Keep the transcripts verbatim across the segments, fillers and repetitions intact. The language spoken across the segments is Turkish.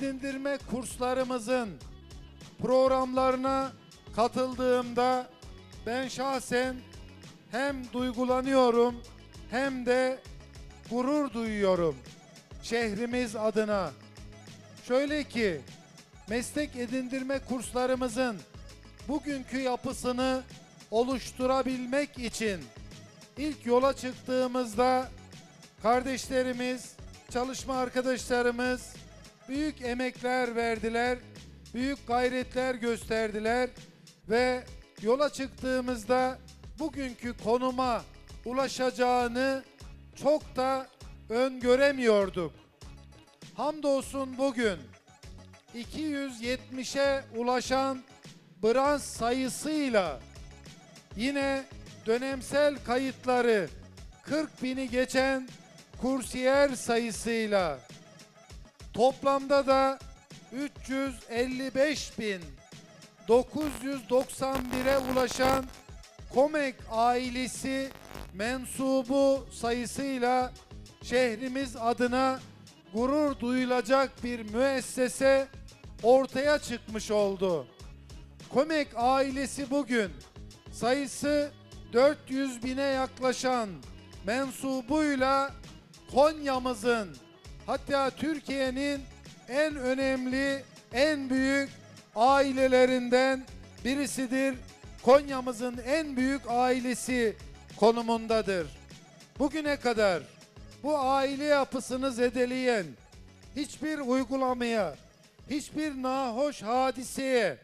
edindirme kurslarımızın programlarına katıldığımda ben şahsen hem duygulanıyorum hem de gurur duyuyorum şehrimiz adına. Şöyle ki, meslek edindirme kurslarımızın bugünkü yapısını oluşturabilmek için ilk yola çıktığımızda kardeşlerimiz, çalışma arkadaşlarımız büyük emekler verdiler, büyük gayretler gösterdiler ve yola çıktığımızda bugünkü konuma ulaşacağını çok da öngöremiyorduk. Hamdolsun bugün iki yüz yetmişe ulaşan branş sayısıyla yine dönemsel kayıtları kırk bini geçen kursiyer sayısıyla toplamda da üç yüz elli beş bin dokuz yüz doksan bire ulaşan KOMEK ailesi mensubu sayısıyla şehrimiz adına gurur duyulacak bir müessese ortaya çıkmış oldu. KOMEK ailesi bugün sayısı dört yüz bine yaklaşan mensubuyla Konya'mızın, hatta Türkiye'nin en önemli, en büyük ailelerinden birisidir. Konya'mızın en büyük ailesi konumundadır. Bugüne kadar bu aile yapısını zedeleyen hiçbir uygulamaya, hiçbir nahoş hadiseye,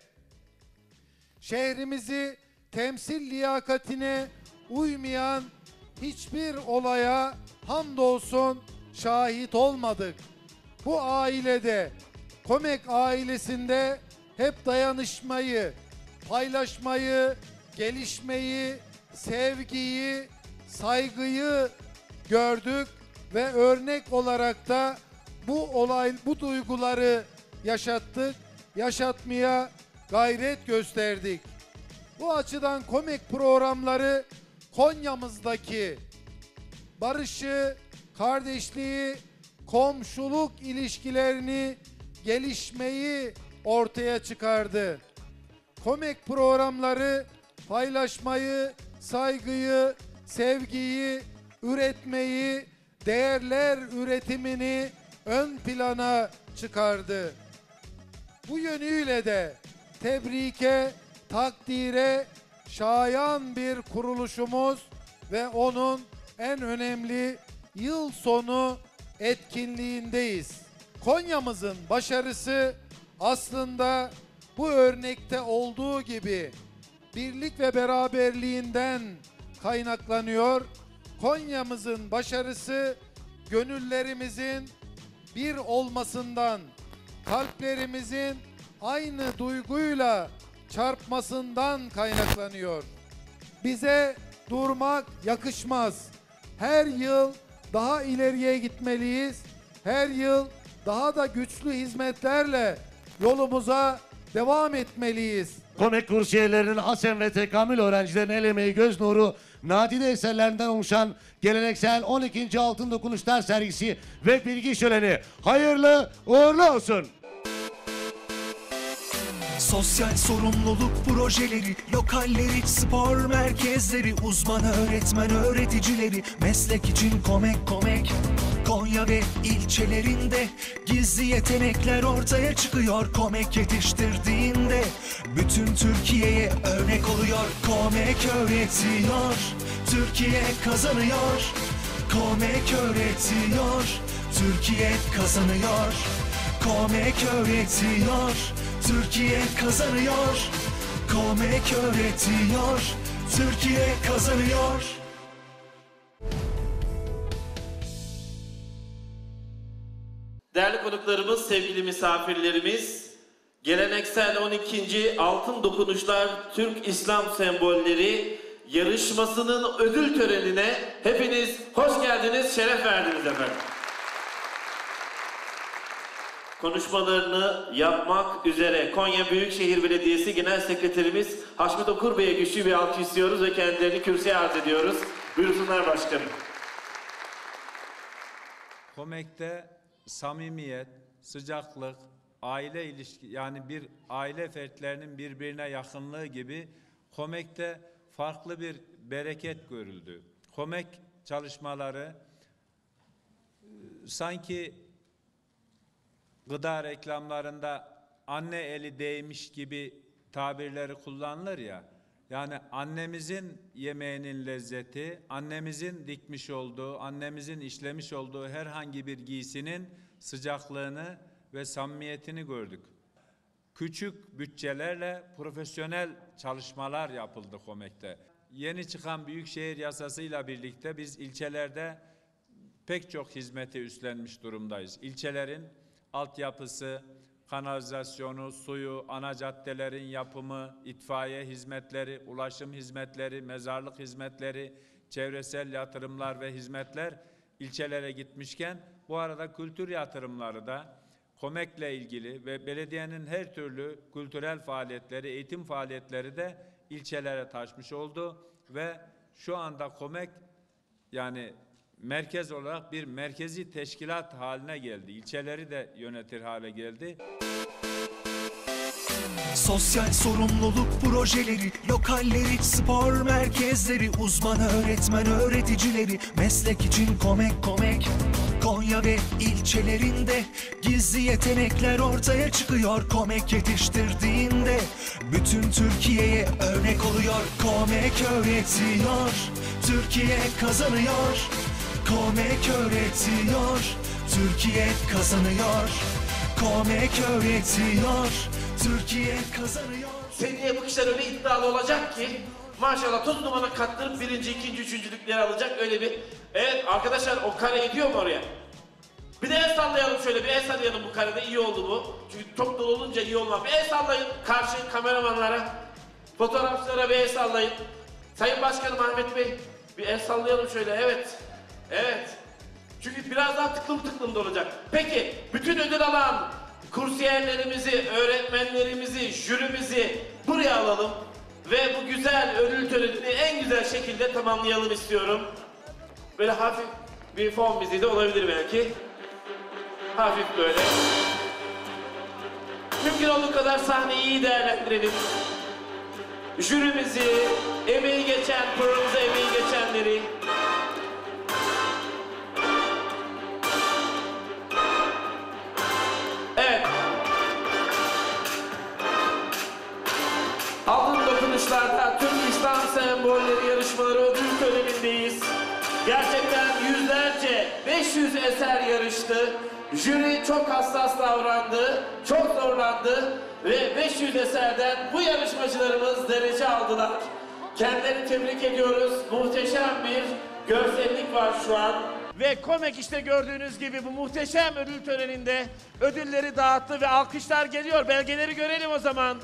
şehrimizi temsil liyakatine uymayan hiçbir olaya hamdolsun şahit olmadık. Bu ailede, KOMEK ailesinde hep dayanışmayı, paylaşmayı, gelişmeyi, sevgiyi, saygıyı gördük ve örnek olarak da bu olay, bu duyguları yaşattık, yaşatmaya gayret gösterdik. Bu açıdan KOMEK programları Konya'mızdaki barışı, kardeşliği, komşuluk ilişkilerini, gelişmeyi ortaya çıkardı. KOMEK programları paylaşmayı, saygıyı, sevgiyi, üretmeyi, değerler üretimini ön plana çıkardı. Bu yönüyle de tebrike, takdire şayan bir kuruluşumuz ve onun en önemli yıl sonu etkinliğindeyiz. Konya'mızın başarısı aslında bu örnekte olduğu gibi birlik ve beraberliğinden kaynaklanıyor. Konya'mızın başarısı gönüllerimizin bir olmasından, kalplerimizin aynı duyguyla çarpmasından kaynaklanıyor. Bize durmak yakışmaz. Her yıl daha ileriye gitmeliyiz. Her yıl daha da güçlü hizmetlerle yolumuza devam etmeliyiz. KOMEK kursiyerlerinin Hasen ve tekamül öğrencilerinin el emeği, göz nuru, nadide eserlerinden oluşan geleneksel on ikinci Altın Dokunuşlar sergisi ve bilgi şöleni hayırlı uğurlu olsun. Sosyal sorumluluk projeleri, lokalleri, spor merkezleri, uzman öğretmen öğreticileri, meslek için KOMEK KOMEK. Konya ve ilçelerinde gizli yetenekler ortaya çıkıyor. KOMEK yetiştirdiğinde bütün Türkiye'ye örnek oluyor. KOMEK öğretiyor, Türkiye kazanıyor. KOMEK öğretiyor, Türkiye kazanıyor. KOMEK öğretiyor, Türkiye kazanıyor. KOMEK öğretiyor, Türkiye kazanıyor. Değerli konuklarımız, sevgili misafirlerimiz, geleneksel on ikinci Altın Dokunuşlar Türk İslam Sembolleri yarışmasının ödül törenine hepiniz hoş geldiniz, şeref verdiniz efendim. Konuşmalarını yapmak üzere Konya Büyükşehir Belediyesi Genel Sekreterimiz Haşmet Okur Bey'e güçlü bir alkış istiyoruz ve kendilerini kürsüye arz ediyoruz. Buyursunlar başkanım. KOMEK'te samimiyet, sıcaklık, aile ilişki, yani bir aile fertlerinin birbirine yakınlığı gibi KOMEK'te farklı bir bereket görüldü. KOMEK çalışmaları sanki gıda reklamlarında anne eli değmiş gibi tabirleri kullanılır ya. Yani annemizin yemeğinin lezzeti, annemizin dikmiş olduğu, annemizin işlemiş olduğu herhangi bir giysinin sıcaklığını ve samimiyetini gördük. Küçük bütçelerle profesyonel çalışmalar yapıldı KOMEK'te. Yeni çıkan Büyükşehir Yasası'yla birlikte biz ilçelerde pek çok hizmeti üstlenmiş durumdayız. İlçelerin altyapısı, kanalizasyonu, suyu, ana caddelerin yapımı, itfaiye hizmetleri, ulaşım hizmetleri, mezarlık hizmetleri, çevresel yatırımlar ve hizmetler ilçelere gitmişken bu arada kültür yatırımları da KOMEK'le ilgili ve belediyenin her türlü kültürel faaliyetleri, eğitim faaliyetleri de ilçelere taşmış oldu ve şu anda KOMEK yani merkez olarak bir merkezi teşkilat haline geldi. İlçeleri de yönetir hale geldi. Sosyal sorumluluk projeleri, lokalleri, spor merkezleri, uzman öğretmen öğreticileri, meslek için KOMEK KOMEK. Konya ve ilçelerinde gizli yetenekler ortaya çıkıyor. KOMEK yetiştirdiğinde bütün Türkiye'ye örnek oluyor. KOMEK öğretiyor, Türkiye kazanıyor. KOMEK öğretiyor, Türkiye kazanıyor. KOMEK öğretiyor, Türkiye kazanıyor. Seneye bu kişiler öyle iddialı olacak ki maşallah toz dumana kattırıp birinci, ikinci, üçüncülükleri alacak öyle bir... Evet arkadaşlar o kare ediyor mu oraya? Bir de el sallayalım şöyle bir el sallayalım bu karede iyi oldu bu. Çünkü çok dolu olunca iyi olmaz. Bir el sallayın karşı kameramanlara, fotoğrafçılara bir el sallayın. Sayın Başkanım Ahmet Bey bir el sallayalım şöyle evet. Evet. Çünkü biraz daha tıklım tıklım da olacak. Peki bütün ödül alan kursiyerlerimizi, öğretmenlerimizi, jürimizi buraya alalım. Ve bu güzel ödül törenini en güzel şekilde tamamlayalım istiyorum. Böyle hafif bir fon müziği de olabilir belki. Hafif böyle. Mümkün olduğu kadar sahneyi iyi değerlendirelim. Jürimizi, emeği geçen, programımıza emeği geçenleri. Evet. Altın dokunuşlarda tüm İslam sembolleri yarışmaları ödül törenindeyiz. Gerçekten yüzlerce, beş yüz eser yarıştı. Jüri çok hassas davrandı, çok zorlandı ve beş yüz eserden bu yarışmacılarımız derece aldılar. Kendilerini tebrik ediyoruz. Muhteşem bir görsellik var şu an. Ve KOMEK işte gördüğünüz gibi bu muhteşem ödül töreninde ödülleri dağıttı ve alkışlar geliyor. Belgeleri görelim o zaman.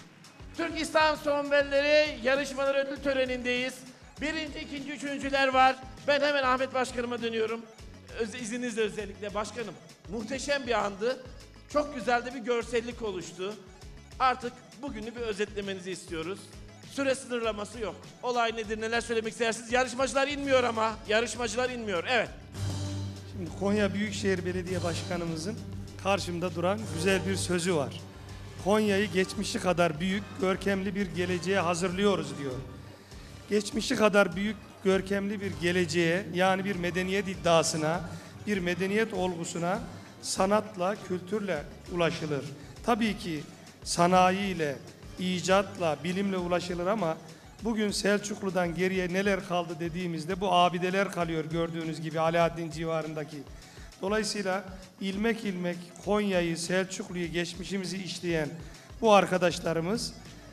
Türk İslam Somberleri yarışmaları ödül törenindeyiz. Birinci, ikinci, üçüncüler var. Ben hemen Ahmet Başkanıma dönüyorum. Öz, izninizle özellikle başkanım. Muhteşem bir andı. Çok güzel de bir görsellik oluştu. Artık bugünü bir özetlemenizi istiyoruz. Süre sınırlaması yok. Olay nedir, neler söylemek istersiniz? Yarışmacılar inmiyor ama. Yarışmacılar inmiyor. Evet. Şimdi Konya Büyükşehir Belediye Başkanımızın karşımda duran güzel bir sözü var. Konya'yı geçmişi kadar büyük, görkemli bir geleceğe hazırlıyoruz diyor. Geçmişi kadar büyük, görkemli bir geleceğe, yani bir medeniyet iddiasına, bir medeniyet olgusuna sanatla, kültürle ulaşılır. Tabii ki sanayiyle, icatla, bilimle ulaşılır ama bugün Selçuklu'dan geriye neler kaldı dediğimizde bu abideler kalıyor gördüğünüz gibi Alaaddin civarındaki. Dolayısıyla ilmek ilmek Konya'yı, Selçuklu'yu, geçmişimizi işleyen bu arkadaşlarımız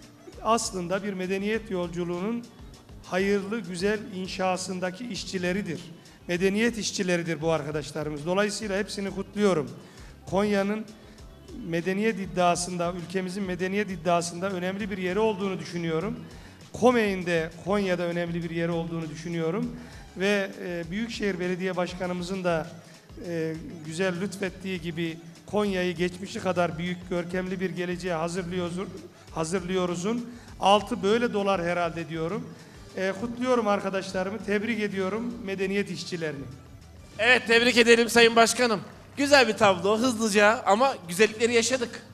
aslında bir medeniyet yolculuğunun hayırlı, güzel inşasındaki işçileridir. Medeniyet işçileridir bu arkadaşlarımız. Dolayısıyla hepsini kutluyorum. Konya'nın medeniyet iddiasında, ülkemizin medeniyet iddiasında önemli bir yeri olduğunu düşünüyorum. KOMEK'in de Konya'da önemli bir yeri olduğunu düşünüyorum. Ve e, Büyükşehir Belediye Başkanımızın da e, güzel lütfettiği gibi Konya'yı geçmişi kadar büyük, görkemli bir geleceğe hazırlıyoruz, hazırlıyoruzun altı böyle dolar herhalde diyorum. E, kutluyorum arkadaşlarımı, tebrik ediyorum medeniyet işçilerini. Evet, tebrik edelim Sayın Başkanım. Güzel bir tablo, hızlıca ama güzellikleri yaşadık.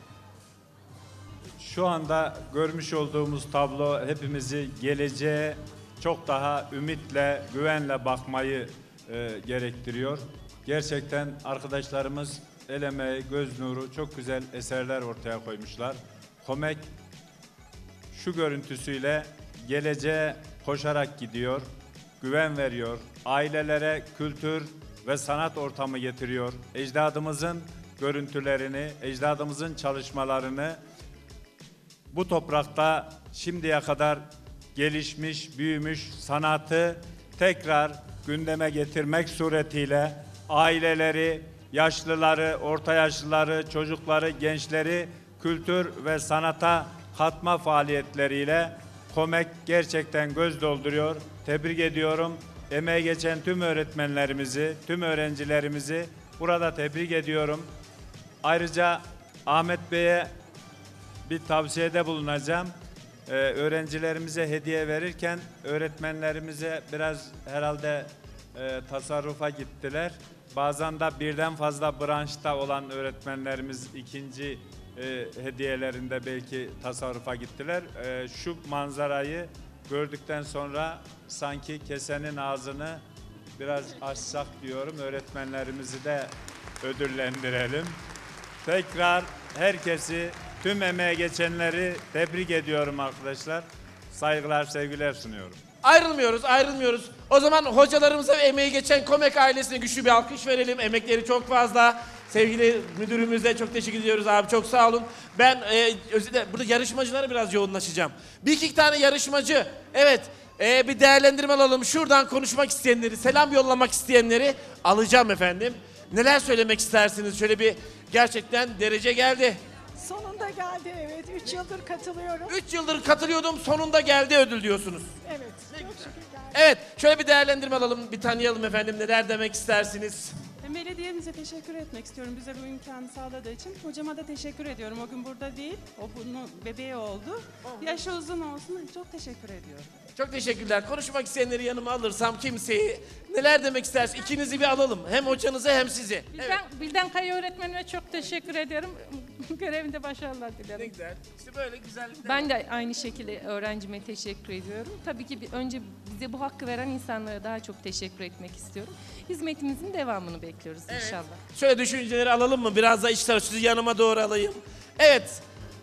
Şu anda görmüş olduğumuz tablo hepimizi geleceğe çok daha ümitle, güvenle bakmayı e, gerektiriyor. Gerçekten arkadaşlarımız el emeği, göz nuru, çok güzel eserler ortaya koymuşlar. Komek şu görüntüsüyle geleceğe koşarak gidiyor, güven veriyor, ailelere kültür ve sanat ortamı getiriyor. Ecdadımızın görüntülerini, ecdadımızın çalışmalarını bu toprakta şimdiye kadar gelişmiş, büyümüş sanatı tekrar gündeme getirmek suretiyle aileleri, yaşlıları, orta yaşlıları, çocukları, gençleri kültür ve sanata katma faaliyetleriyle Komek gerçekten göz dolduruyor. Tebrik ediyorum. Emeği geçen tüm öğretmenlerimizi, tüm öğrencilerimizi burada tebrik ediyorum. Ayrıca Ahmet Bey'e bir tavsiyede bulunacağım. Ee, öğrencilerimize hediye verirken öğretmenlerimize biraz herhalde e, tasarrufa gittiler. Bazen de birden fazla branşta olan öğretmenlerimiz ikinci e, hediyelerinde belki tasarrufa gittiler. E, şu manzarayı gördükten sonra sanki kesenin ağzını biraz açsak diyorum. Öğretmenlerimizi de ödüllendirelim. Tekrar herkesi, tüm emeğe geçenleri tebrik ediyorum arkadaşlar. Saygılar, sevgiler sunuyorum. Ayrılmıyoruz, ayrılmıyoruz. O zaman hocalarımıza ve emeği geçen Komek ailesine güçlü bir alkış verelim. Emekleri çok fazla. Sevgili müdürümüze çok teşekkür ediyoruz abi. Çok sağ olun. Ben e, özellikle burada yarışmacılara biraz yoğunlaşacağım. Bir iki tane yarışmacı. Evet. E, bir değerlendirme alalım. Şuradan konuşmak isteyenleri, selam yollamak isteyenleri alacağım efendim. Neler söylemek istersiniz? Şöyle bir gerçekten derece geldi. Sonunda geldi, evet. Üç yıldır katılıyorum. Üç yıldır katılıyordum, sonunda geldi ödül diyorsunuz. Evet, çok şükür geldi. Evet, şöyle bir değerlendirme alalım, bir tanıyalım efendim. Neler demek istersiniz? Belediyemize teşekkür etmek istiyorum bize bu imkanı sağladığı için. Hocama da teşekkür ediyorum. O gün burada değil, o bunun bebeği oldu. Yaşı uzun olsun, çok teşekkür ediyorum. Çok teşekkürler. Konuşmak isteyenleri yanıma alırsam kimseyi, neler demek istersiniz? İkinizi bir alalım. Hem hocanızı hem sizi. Bilden, Evet. Bilden Kaya öğretmenime çok teşekkür ediyorum. Görevinde başarılar Ne dilerim. güzel. İşte böyle güzellikler. Ben de aynı şekilde öğrencime teşekkür ediyorum. Tabii ki bir, önce bize bu hakkı veren insanlara daha çok teşekkür etmek istiyorum. Hizmetimizin devamını bekliyoruz Evet. inşallah. Şöyle düşünceleri alalım mı? Biraz da iç tarafı sizi yanıma doğru alayım. Evet.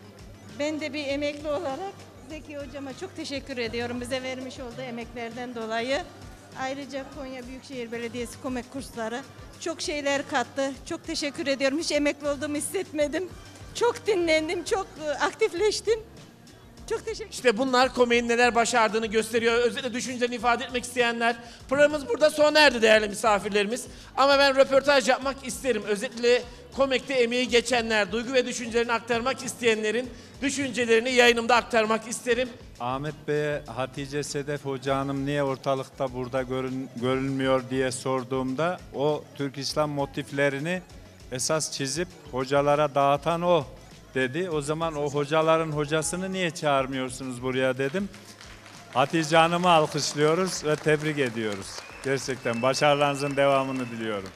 Ben de bir emekli olarak Zeki Hocama çok teşekkür ediyorum bize vermiş olduğu emeklerden dolayı. Ayrıca Konya Büyükşehir Belediyesi Komek kursları çok şeyler kattı. Çok teşekkür ediyorum. Hiç emekli olduğumu hissetmedim. Çok dinlendim, çok e, aktifleştim. Çok teşekkür İşte bunlar Komek'in neler başardığını gösteriyor. Özellikle düşüncelerini ifade etmek isteyenler. Programımız burada sona erdi değerli misafirlerimiz. Ama ben röportaj yapmak isterim. Özellikle Komek'te emeği geçenler, duygu ve düşüncelerini aktarmak isteyenlerin düşüncelerini yayınımda aktarmak isterim. Ahmet Bey'e Hatice Sedef Hoca Hanım niye ortalıkta burada görün, görünmüyor diye sorduğumda o Türk İslam motiflerini esas çizip hocalara dağıtan o dedi. O zaman o hocaların hocasını niye çağırmıyorsunuz buraya dedim. Hatice Hanım'ı alkışlıyoruz ve tebrik ediyoruz. Gerçekten başarılarınızın devamını diliyorum.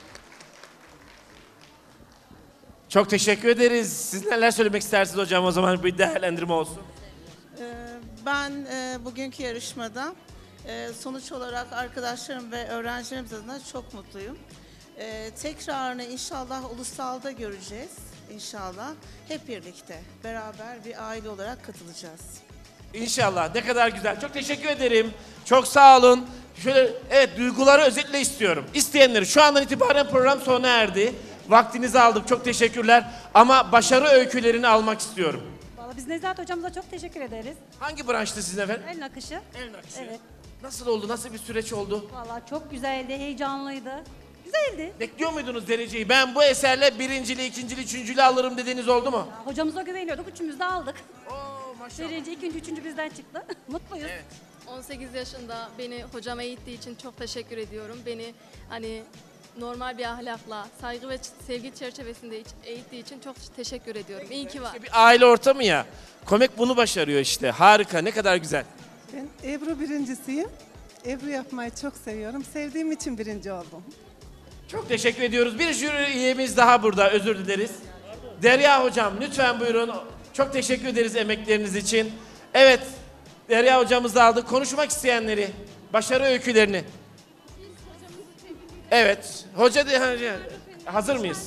Çok teşekkür ederiz. Siz neler söylemek istersiniz hocam, o zaman bir değerlendirme olsun. Ee, Ben e, bugünkü yarışmada e, sonuç olarak arkadaşlarım ve öğrencilerimiz adına çok mutluyum. E, tekrarını inşallah ulusalda göreceğiz. İnşallah hep birlikte beraber bir aile olarak katılacağız. İnşallah. Ne kadar güzel. Çok teşekkür ederim. Çok sağ olun. Şöyle, evet, duyguları özetle istiyorum. İsteyenleri, şu andan itibaren program sona erdi. Vaktinizi aldık. Çok teşekkürler. Ama başarı öykülerini almak istiyorum. Vallahi biz Nezahat hocamıza çok teşekkür ederiz. Hangi branştı sizin efendim? El nakışı. El nakışı. Evet. Nasıl oldu? Nasıl bir süreç oldu? Vallahi çok güzeldi, heyecanlıydı. Güzeldi. Bekliyor muydunuz dereceyi? Ben bu eserle birinciliği, ikinciliği, üçüncülüğü alırım dediğiniz oldu mu? Hocamıza güveniyorduk, üçümüz de aldık. Oo, maşallah. Birinci, ikinci, üçüncü bizden çıktı. Mutluyuz. Evet. on sekiz yaşında beni hocam eğittiği için çok teşekkür ediyorum. Beni hani normal bir ahlakla, saygı ve sevgi çerçevesinde eğittiği için çok teşekkür ediyorum. İyi ki var. İşte bir aile ortamı ya. Komek bunu başarıyor işte. Harika. Ne kadar güzel. Ben Ebru birincisiyim. Ebru yapmayı çok seviyorum. Sevdiğim için birinci oldum. Çok teşekkür ediyoruz. Bir jüri üyemiz daha burada. Özür dileriz. Derya hocam lütfen buyurun. Çok teşekkür ederiz emekleriniz için. Evet, Derya hocamız da aldı. Konuşmak isteyenleri, başarı öykülerini. Evet, hoca de, hazır mıyız?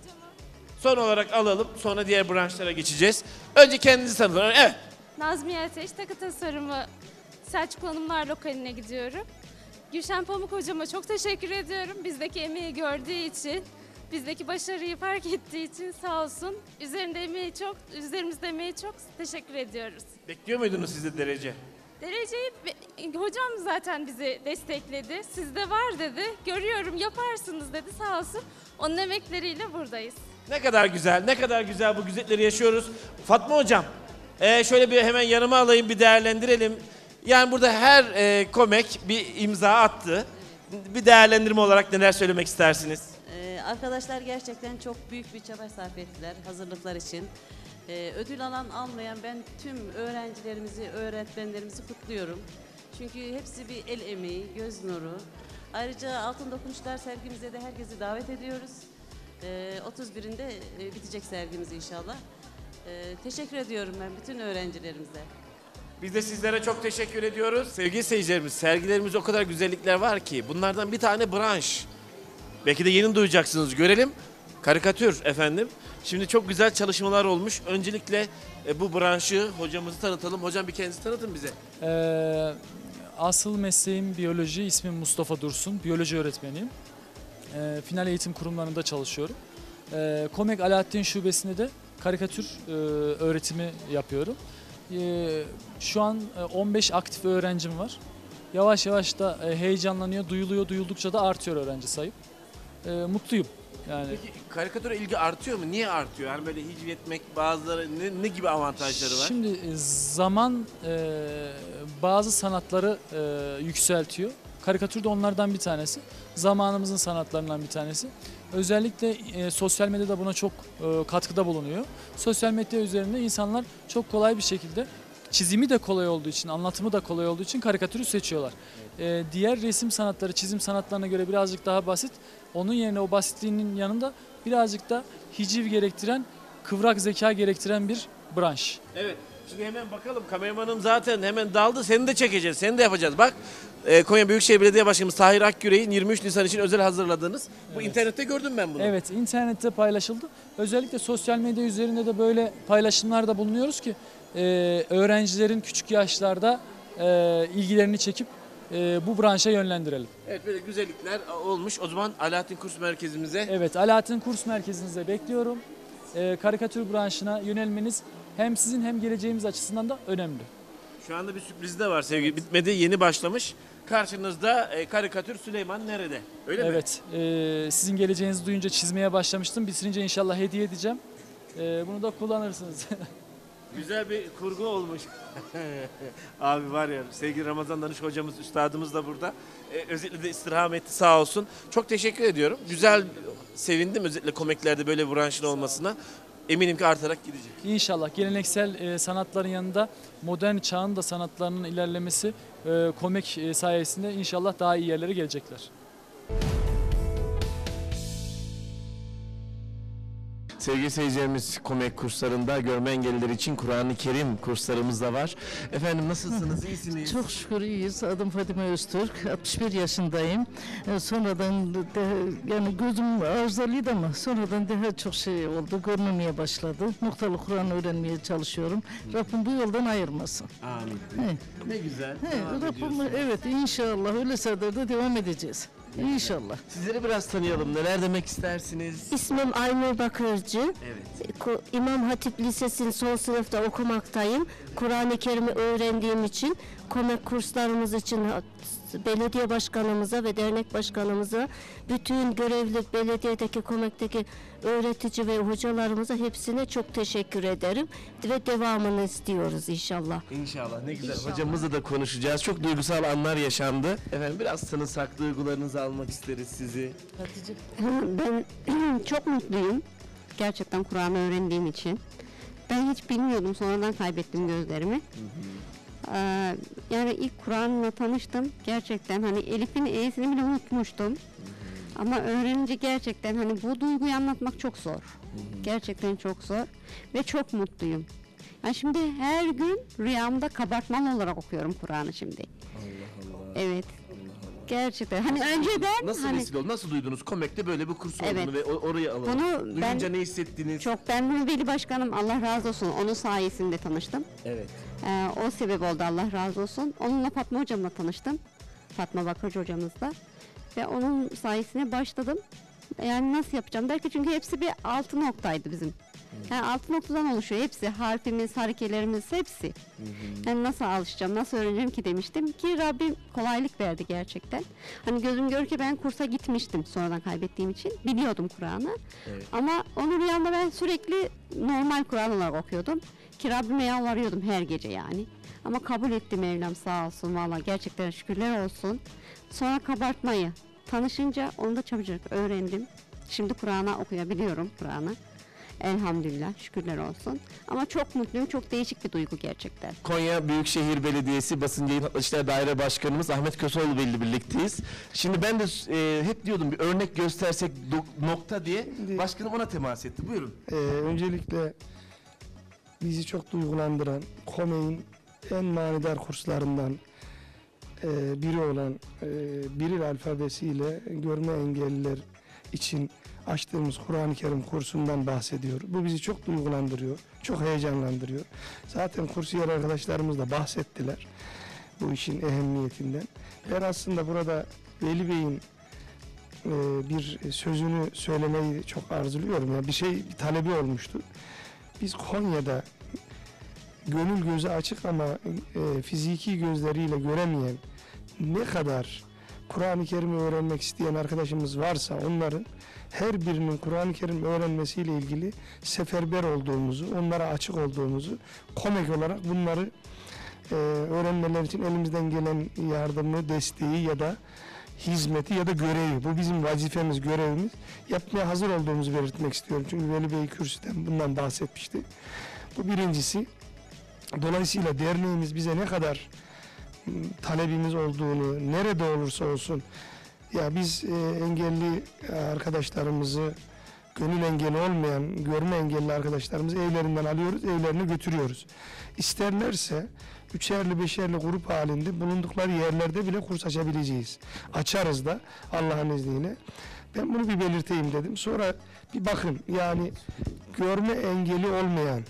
Son olarak alalım, sonra diğer branşlara geçeceğiz. Önce kendinizi tanıtın. Evet. Nazmiye Ateş, takı tasarımı Selçuk Hanımlar lokaline gidiyorum. Gülşen Pamuk hocama çok teşekkür ediyorum. Bizdeki emeği gördüğü için, bizdeki başarıyı fark ettiği için sağ olsun. Üzerinde emeği çok, üzerimizde emeği çok teşekkür ediyoruz. Bekliyor muydunuz siz de derece? Dereceyi hocam zaten bizi destekledi. Sizde var dedi. Görüyorum yaparsınız dedi sağ olsun. Onun emekleriyle buradayız. Ne kadar güzel, ne kadar güzel bu güzellikleri yaşıyoruz. Fatma hocam, e, şöyle bir hemen yanıma alayım, bir değerlendirelim. Yani burada her e, komek bir imza attı. Bir değerlendirme olarak neler söylemek istersiniz? Ee, arkadaşlar gerçekten çok büyük bir çaba sarf ettiler hazırlıklar için. Ee, ödül alan almayan ben tüm öğrencilerimizi, öğretmenlerimizi kutluyorum. Çünkü hepsi bir el emeği, göz nuru. Ayrıca Altın Dokunuşlar sergimize de herkesi davet ediyoruz. Ee, otuz birinde e, bitecek sergimiz inşallah. Ee, teşekkür ediyorum ben bütün öğrencilerimize. Biz de sizlere çok teşekkür ediyoruz. Sevgili seyircilerimiz, sergilerimizde o kadar güzellikler var ki bunlardan bir tane branş. Belki de yeni duyacaksınız. Görelim. Karikatür efendim. Şimdi çok güzel çalışmalar olmuş. Öncelikle e, bu branşı hocamızı tanıtalım. Hocam bir kendinizi tanıtın bize. Ee, asıl mesleğim biyoloji. İsmim Mustafa Dursun. Biyoloji öğretmeniyim. Ee, final eğitim kurumlarında çalışıyorum. Ee, Komek Alaaddin Şubesi'nde de karikatür e, öğretimi yapıyorum. Ee, şu an on beş aktif öğrencim var. Yavaş yavaş da e, heyecanlanıyor, duyuluyor, duyuldukça da artıyor öğrenci sayım. E, mutluyum. Yani. Peki karikatüre ilgi artıyor mu? Niye artıyor? Yani böyle hicvetmek bazıları ne, ne gibi avantajları var? Şimdi e, zaman e, bazı sanatları e, yükseltiyor. Karikatür de onlardan bir tanesi. Zamanımızın sanatlarından bir tanesi. Özellikle e, sosyal medyada buna çok e, katkıda bulunuyor. Sosyal medya üzerinde insanlar çok kolay bir şekilde çizimi de kolay olduğu için, anlatımı da kolay olduğu için karikatürü seçiyorlar. E, diğer resim sanatları, çizim sanatlarına göre birazcık daha basit. Onun yerine o basitliğinin yanında birazcık da hiciv gerektiren, kıvrak zeka gerektiren bir branş. Evet. Şimdi hemen bakalım. Kameramanım zaten hemen daldı. Seni de çekeceğiz. Seni de yapacağız. Bak e, Konya Büyükşehir Belediye Başkanımız Tahir Akgüre'nin yirmi üç Nisan için özel hazırladığınız. Bu Evet. internette gördüm ben bunu. Evet, internette paylaşıldı. Özellikle sosyal medya üzerinde de böyle paylaşımlarda bulunuyoruz ki e, öğrencilerin küçük yaşlarda e, ilgilerini çekip e, bu branşa yönlendirelim. Evet, böyle güzellikler olmuş. O zaman Alaaddin Kurs Merkezimize. Evet, Alaaddin Kurs Merkezinize bekliyorum. E, karikatür branşına yönelmeniz hem sizin hem geleceğimiz açısından da önemli. Şu anda bir sürpriz de var sevgili. Bitmedi, yeni başlamış. Karşınızda e, karikatür Süleyman nerede? Öyle mi? Evet, e, sizin geleceğinizi duyunca çizmeye başlamıştım. Bitirince inşallah hediye edeceğim. E, bunu da kullanırsınız. Güzel bir kurgu olmuş. Abi var ya, sevgili Ramazan Danış hocamız, üstadımız da burada. Ee, özellikle de istirham etti sağ olsun. Çok teşekkür ediyorum. Güzel, sevindim özellikle komiklerde böyle bir branşın olmasına. Eminim ki artarak gidecek. İnşallah geleneksel e, sanatların yanında modern çağın da sanatlarının ilerlemesi e, komik e, sayesinde inşallah daha iyi yerlere gelecekler. Sevgili seyircilerimiz, komik kurslarında görme engelliler için Kur'an-ı Kerim kurslarımız da var. Efendim nasılsınız, iyisiniz? Çok şükür iyiyiz. Adım Fadime Öztürk. altmış bir yaşındayım. Ee, sonradan de, yani gözüm arızalıydı ama sonradan daha çok şey oldu. Görmemeye başladı. Noktalı Kur'an öğrenmeye çalışıyorum. Rabbim bu yoldan ayırmasın. Amin. He. Ne güzel. He, Rabbim, evet inşallah öyle saderde devam edeceğiz. İnşallah. Sizleri biraz tanıyalım. Neler demek istersiniz? İsmim Aynur Bakırcı. Evet. Ko- İmam Hatip Lisesi'nin son sınıfta okumaktayım. Kur'an-ı Kerim'i öğrendiğim için komik kurslarımız için belediye başkanımıza ve dernek başkanımıza, bütün görevli belediyedeki komikteki öğretici ve hocalarımıza hepsine çok teşekkür ederim ve devamını istiyoruz inşallah. İnşallah. Ne güzel. İnşallah. Hocamızla da konuşacağız. Çok duygusal anlar yaşandı. Efendim biraz tanısak, duygularınızı almak isteriz sizi. Ben çok mutluyum. Gerçekten Kur'an'ı öğrendiğim için. Ben hiç bilmiyordum. Sonradan kaybettim gözlerimi. Ee, yani ilk Kur'an'la tanıştım. Gerçekten hani Elif'in E'sini bile unutmuştum. Ama öğrenince gerçekten hani bu duyguyu anlatmak çok zor. Gerçekten çok zor ve çok mutluyum. Yani şimdi her gün rüyamda kabartmalı olarak okuyorum Kur'an'ı şimdi. Allah Allah. Evet. Gerçekten. Hani önceden Nasıl hani vesile oldu? Nasıl duydunuz? Komek'te böyle bir kurs olduğunu Evet. ve o- oraya alalım. Bunu Duyunca ben- ne hissettiniz? çok ben bunu Veli Başkanım Allah razı olsun onun sayesinde tanıştım. Evet. Ee, o sebep oldu Allah razı olsun. Onunla Fatma hocamla tanıştım. Fatma Bakırcı hocamızla. Ve onun sayesinde başladım. Yani nasıl yapacağım derken çünkü hepsi bir altı noktaydı bizim. Yani altı noktadan oluşuyor hepsi. Harfimiz, harekelerimiz hepsi. Yani nasıl alışacağım, nasıl öğreneceğim ki demiştim ki Rabbim kolaylık verdi gerçekten. Hani gözüm görür ki ben kursa gitmiştim sonradan kaybettiğim için. Biliyordum Kur'an'ı. Evet. Ama onu rüyamda ben sürekli normal Kur'an olarak okuyordum. Ki Rabbime yalvarıyordum her gece yani. Ama kabul etti Mevlam sağ olsun valla gerçekten şükürler olsun. Sonra kabartmayı tanışınca onu da çabucak öğrendim. Şimdi Kur'an'ı okuyabiliyorum Kur'an'ı. Elhamdülillah şükürler olsun. Ama çok mutluyum, çok değişik bir duygu gerçekten. Konya Büyükşehir Belediyesi Basın Yayın Hakları İşler Daire Başkanımız Ahmet Köseoğlu ile birlikteyiz. Şimdi ben de e, hep diyordum bir örnek göstersek do- nokta diye. Başkanım ona temas etti. Buyurun. Ee, öncelikle bizi çok duygulandıran Komek'in en manidar kurslarından e, biri olan e, Biril alfabesiyle görme engelliler için açtığımız Kur'an-ı Kerim kursundan bahsediyor. Bu bizi çok duygulandırıyor, çok heyecanlandırıyor. Zaten kursiyer arkadaşlarımız da bahsettiler bu işin ehemmiyetinden. Ben aslında burada Veli Bey'in e, bir sözünü söylemeyi çok arzuluyorum. Yani bir şey, bir talebi olmuştu. Biz Konya'da gönül gözü açık ama e, fiziki gözleriyle göremeyen ne kadar Kur'an-ı Kerim'i öğrenmek isteyen arkadaşımız varsa onların her birinin Kur'an-ı Kerim öğrenmesiyle ilgili seferber olduğumuzu, onlara açık olduğumuzu, Komek olarak bunları e, öğrenmeler için elimizden gelen yardımı, desteği ya da hizmeti ya da görevi, bu bizim vazifemiz, görevimiz, yapmaya hazır olduğumuzu belirtmek istiyorum. Çünkü Veli Bey kürsüden bundan bahsetmişti. Bu birincisi. Dolayısıyla derneğimiz bize ne kadar talebimiz olduğunu, nerede olursa olsun, ya biz e, engelli arkadaşlarımızı, gönül engeli olmayan, görme engelli arkadaşlarımızı evlerinden alıyoruz, evlerine götürüyoruz. İsterlerse üçerli beşerli grup halinde bulundukları yerlerde bile kurs açabileceğiz. Açarız da Allah'ın izniyle. Ben bunu bir belirteyim dedim. Sonra bir bakın, yani görme engeli olmayan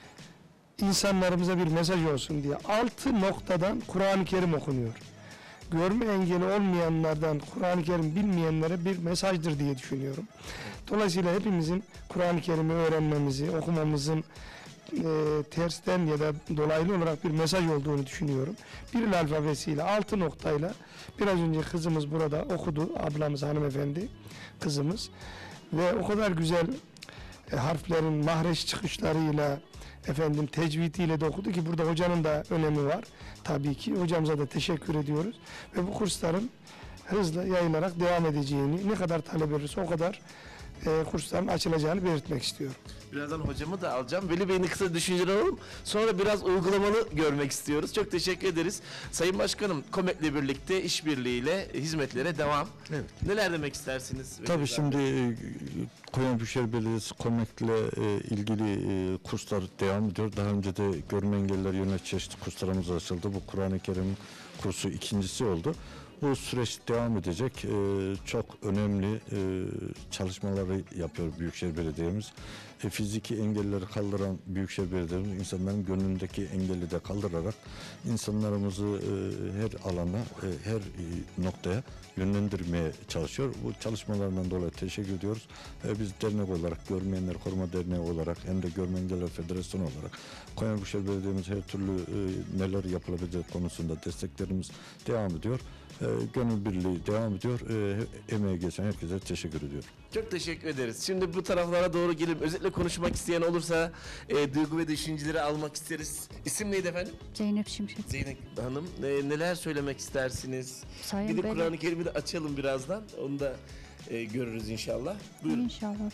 insanlarımıza bir mesaj olsun diye altı noktadan Kur'an-ı Kerim okunuyor. Görme engeli olmayanlardan Kur'an-ı Kerim bilmeyenlere bir mesajdır diye düşünüyorum. Dolayısıyla hepimizin Kur'an-ı Kerim'i öğrenmemizi, okumamızın e, tersten ya da dolaylı olarak bir mesaj olduğunu düşünüyorum. Biril alfabesiyle altı noktayla biraz önce kızımız burada okudu, ablamız hanımefendi kızımız ve o kadar güzel e, harflerin mahreç çıkışlarıyla efendim tecvidiyle de okudu ki burada hocanın da önemi var. Tabii ki hocamıza da teşekkür ediyoruz. Ve bu kursların hızla yayılarak devam edeceğini, ne kadar talep verirse o kadar e, kursların açılacağını belirtmek istiyorum. Birazdan hocamı da alacağım. Veli Bey'in kısa düşünceler alalım. Sonra biraz uygulamalı görmek istiyoruz. Çok teşekkür ederiz. Sayın Başkanım, Komek'le birlikte işbirliğiyle hizmetlere devam. Evet. Neler demek istersiniz? Tabii şimdi e, Konya Büyükşehir Belediyesi Komek'le e, ilgili e, kurslar devam ediyor. Daha önce de görme engelliler yönelik çeşitli kurslarımız açıldı. Bu Kur'an-ı Kerim kursu ikincisi oldu. Bu süreç devam edecek. Ee, çok önemli e, çalışmaları yapıyor Büyükşehir Belediye'miz. E, fiziki engelleri kaldıran Büyükşehir Belediye'miz insanların gönlündeki engelli de kaldırarak insanlarımızı e, her alana, e, her e, noktaya yönlendirmeye çalışıyor. Bu çalışmalarından dolayı teşekkür ediyoruz. E, biz dernek olarak, Görmeyenler Koruma Derneği olarak hem de Görme Engelliler Federasyonu olarak Konya Büyükşehir Belediye'miz her türlü e, neler yapılabilecek konusunda desteklerimiz devam ediyor. E, gönül birliği devam ediyor. E, emeğe geçen herkese teşekkür ediyorum. Çok teşekkür ederiz. Şimdi bu taraflara doğru gelip özetle konuşmak isteyen olursa e, duygu ve düşünceleri almak isteriz. İsim neydi efendim? Zeynep Şimşek. Zeynep Hanım, e, neler söylemek istersiniz? Sayın Gidip Bey- Kur'an-ı Kerim'i de açalım birazdan. Onu da e, görürüz inşallah. Buyurun. İnşallah.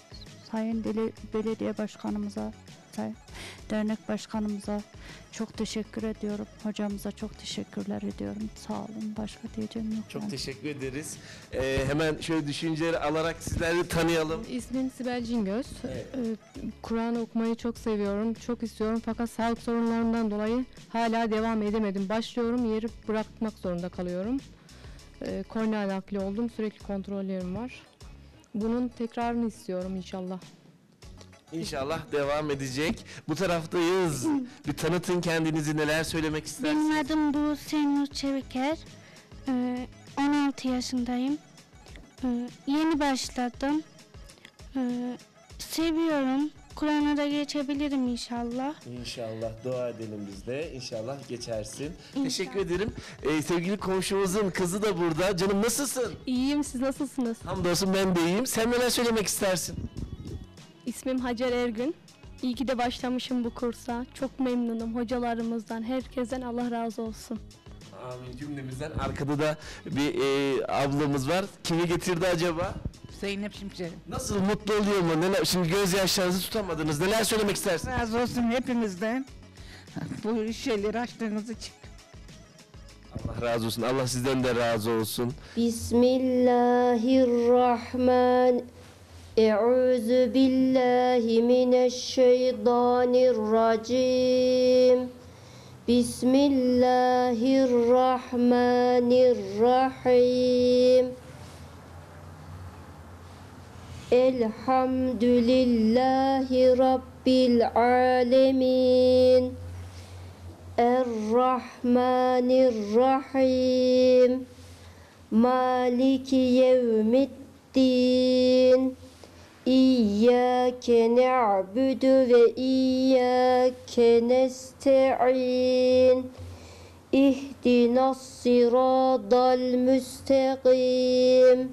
Sayın Deli- Belediye Başkanımıza, say- dernek başkanımıza çok teşekkür ediyorum. Hocamıza çok teşekkürler ediyorum. Sağ olun. Başka diyeceğim yok. Çok yani. teşekkür ederiz. Ee, hemen şöyle düşünceleri alarak sizleri tanıyalım. İsmim Sibel Cingöz. Evet. Ee, Kur'an okumayı çok seviyorum, çok istiyorum fakat sağlık sorunlarından dolayı hala devam edemedim. Başlıyorum, yeri bırakmak zorunda kalıyorum. Ee, kornea nakli oldum, sürekli kontrollerim var. Bunun tekrarını istiyorum inşallah. İnşallah devam edecek. Bu taraftayız. Bir tanıtın kendinizi, neler söylemek istersiniz? Benim adım Buse Nur Çeviker. Ee, on altı yaşındayım. Ee, yeni başladım. Ee, seviyorum. Kur'an'a da geçebilirim inşallah. İnşallah dua edelim biz de. İnşallah geçersin. Teşekkür ederim. Ee, sevgili komşumuzun kızı da burada. Canım nasılsın? İyiyim, siz nasılsınız? Hamdolsun ben de iyiyim. Sen neler söylemek istersin? İsmim Hacer Ergün. İyi ki de başlamışım bu kursa. Çok memnunum hocalarımızdan, herkesten Allah razı olsun. Amin cümlemizden. Arkada da bir e, ablamız var. Kimi getirdi acaba? Zeynep Şimşek. Nasıl, mutlu oluyor mu? Neler, şimdi gözyaşlarınızı tutamadınız. Neler söylemek istersiniz? Razı olsun hepimizden. Bu şeyleri açtığınız için. Allah razı olsun. Allah sizden de razı olsun. Bismillahirrahman. Euzu billahi mineşşeytanirracim. Bismillahirrahmanirrahim. Elhamdülillahi Rabbil alemin. Errahmanirrahim. Maliki yevmiddin. İyyâke na'budu ve iyyâke nesta'in. İhdinas sıradal müstakim.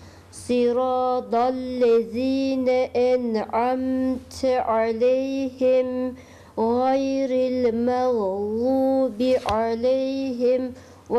Sıradallezîne en'amte aleyhim gayril mağlubi aleyhim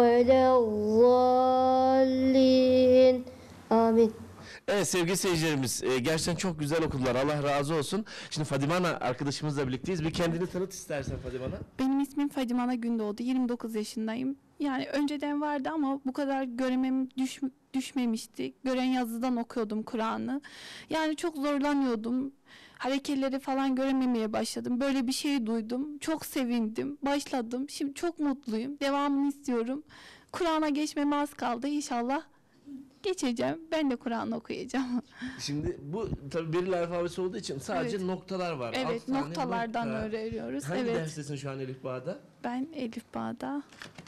velezzallin. Amin. Evet sevgili seyircilerimiz, e, gerçekten çok güzel okudular. Allah razı olsun. Şimdi Fadime Ana arkadaşımızla birlikteyiz. Bir kendini tanıt istersen Fadime Ana. Benim ismim Fadime Ana Gündoğdu. yirmi dokuz yaşındayım. Yani önceden vardı ama bu kadar göremem düş, düşmemişti. Gören yazıdan okuyordum Kur'an'ı. Yani çok zorlanıyordum. Hareketleri falan görememeye başladım. Böyle bir şey duydum. Çok sevindim. Başladım. Şimdi çok mutluyum. Devamını istiyorum. Kur'an'a geçmeme az kaldı. İnşallah geçeceğim. Ben de Kur'an okuyacağım. Şimdi bu tabii Beril alfabesi olduğu için sadece Evet. noktalar var. Evet, Altı tane noktalardan nokta. öğreniyoruz. Hangi Evet. derstesin şu an Elif Bağ'da? Ben Elif Bağ'da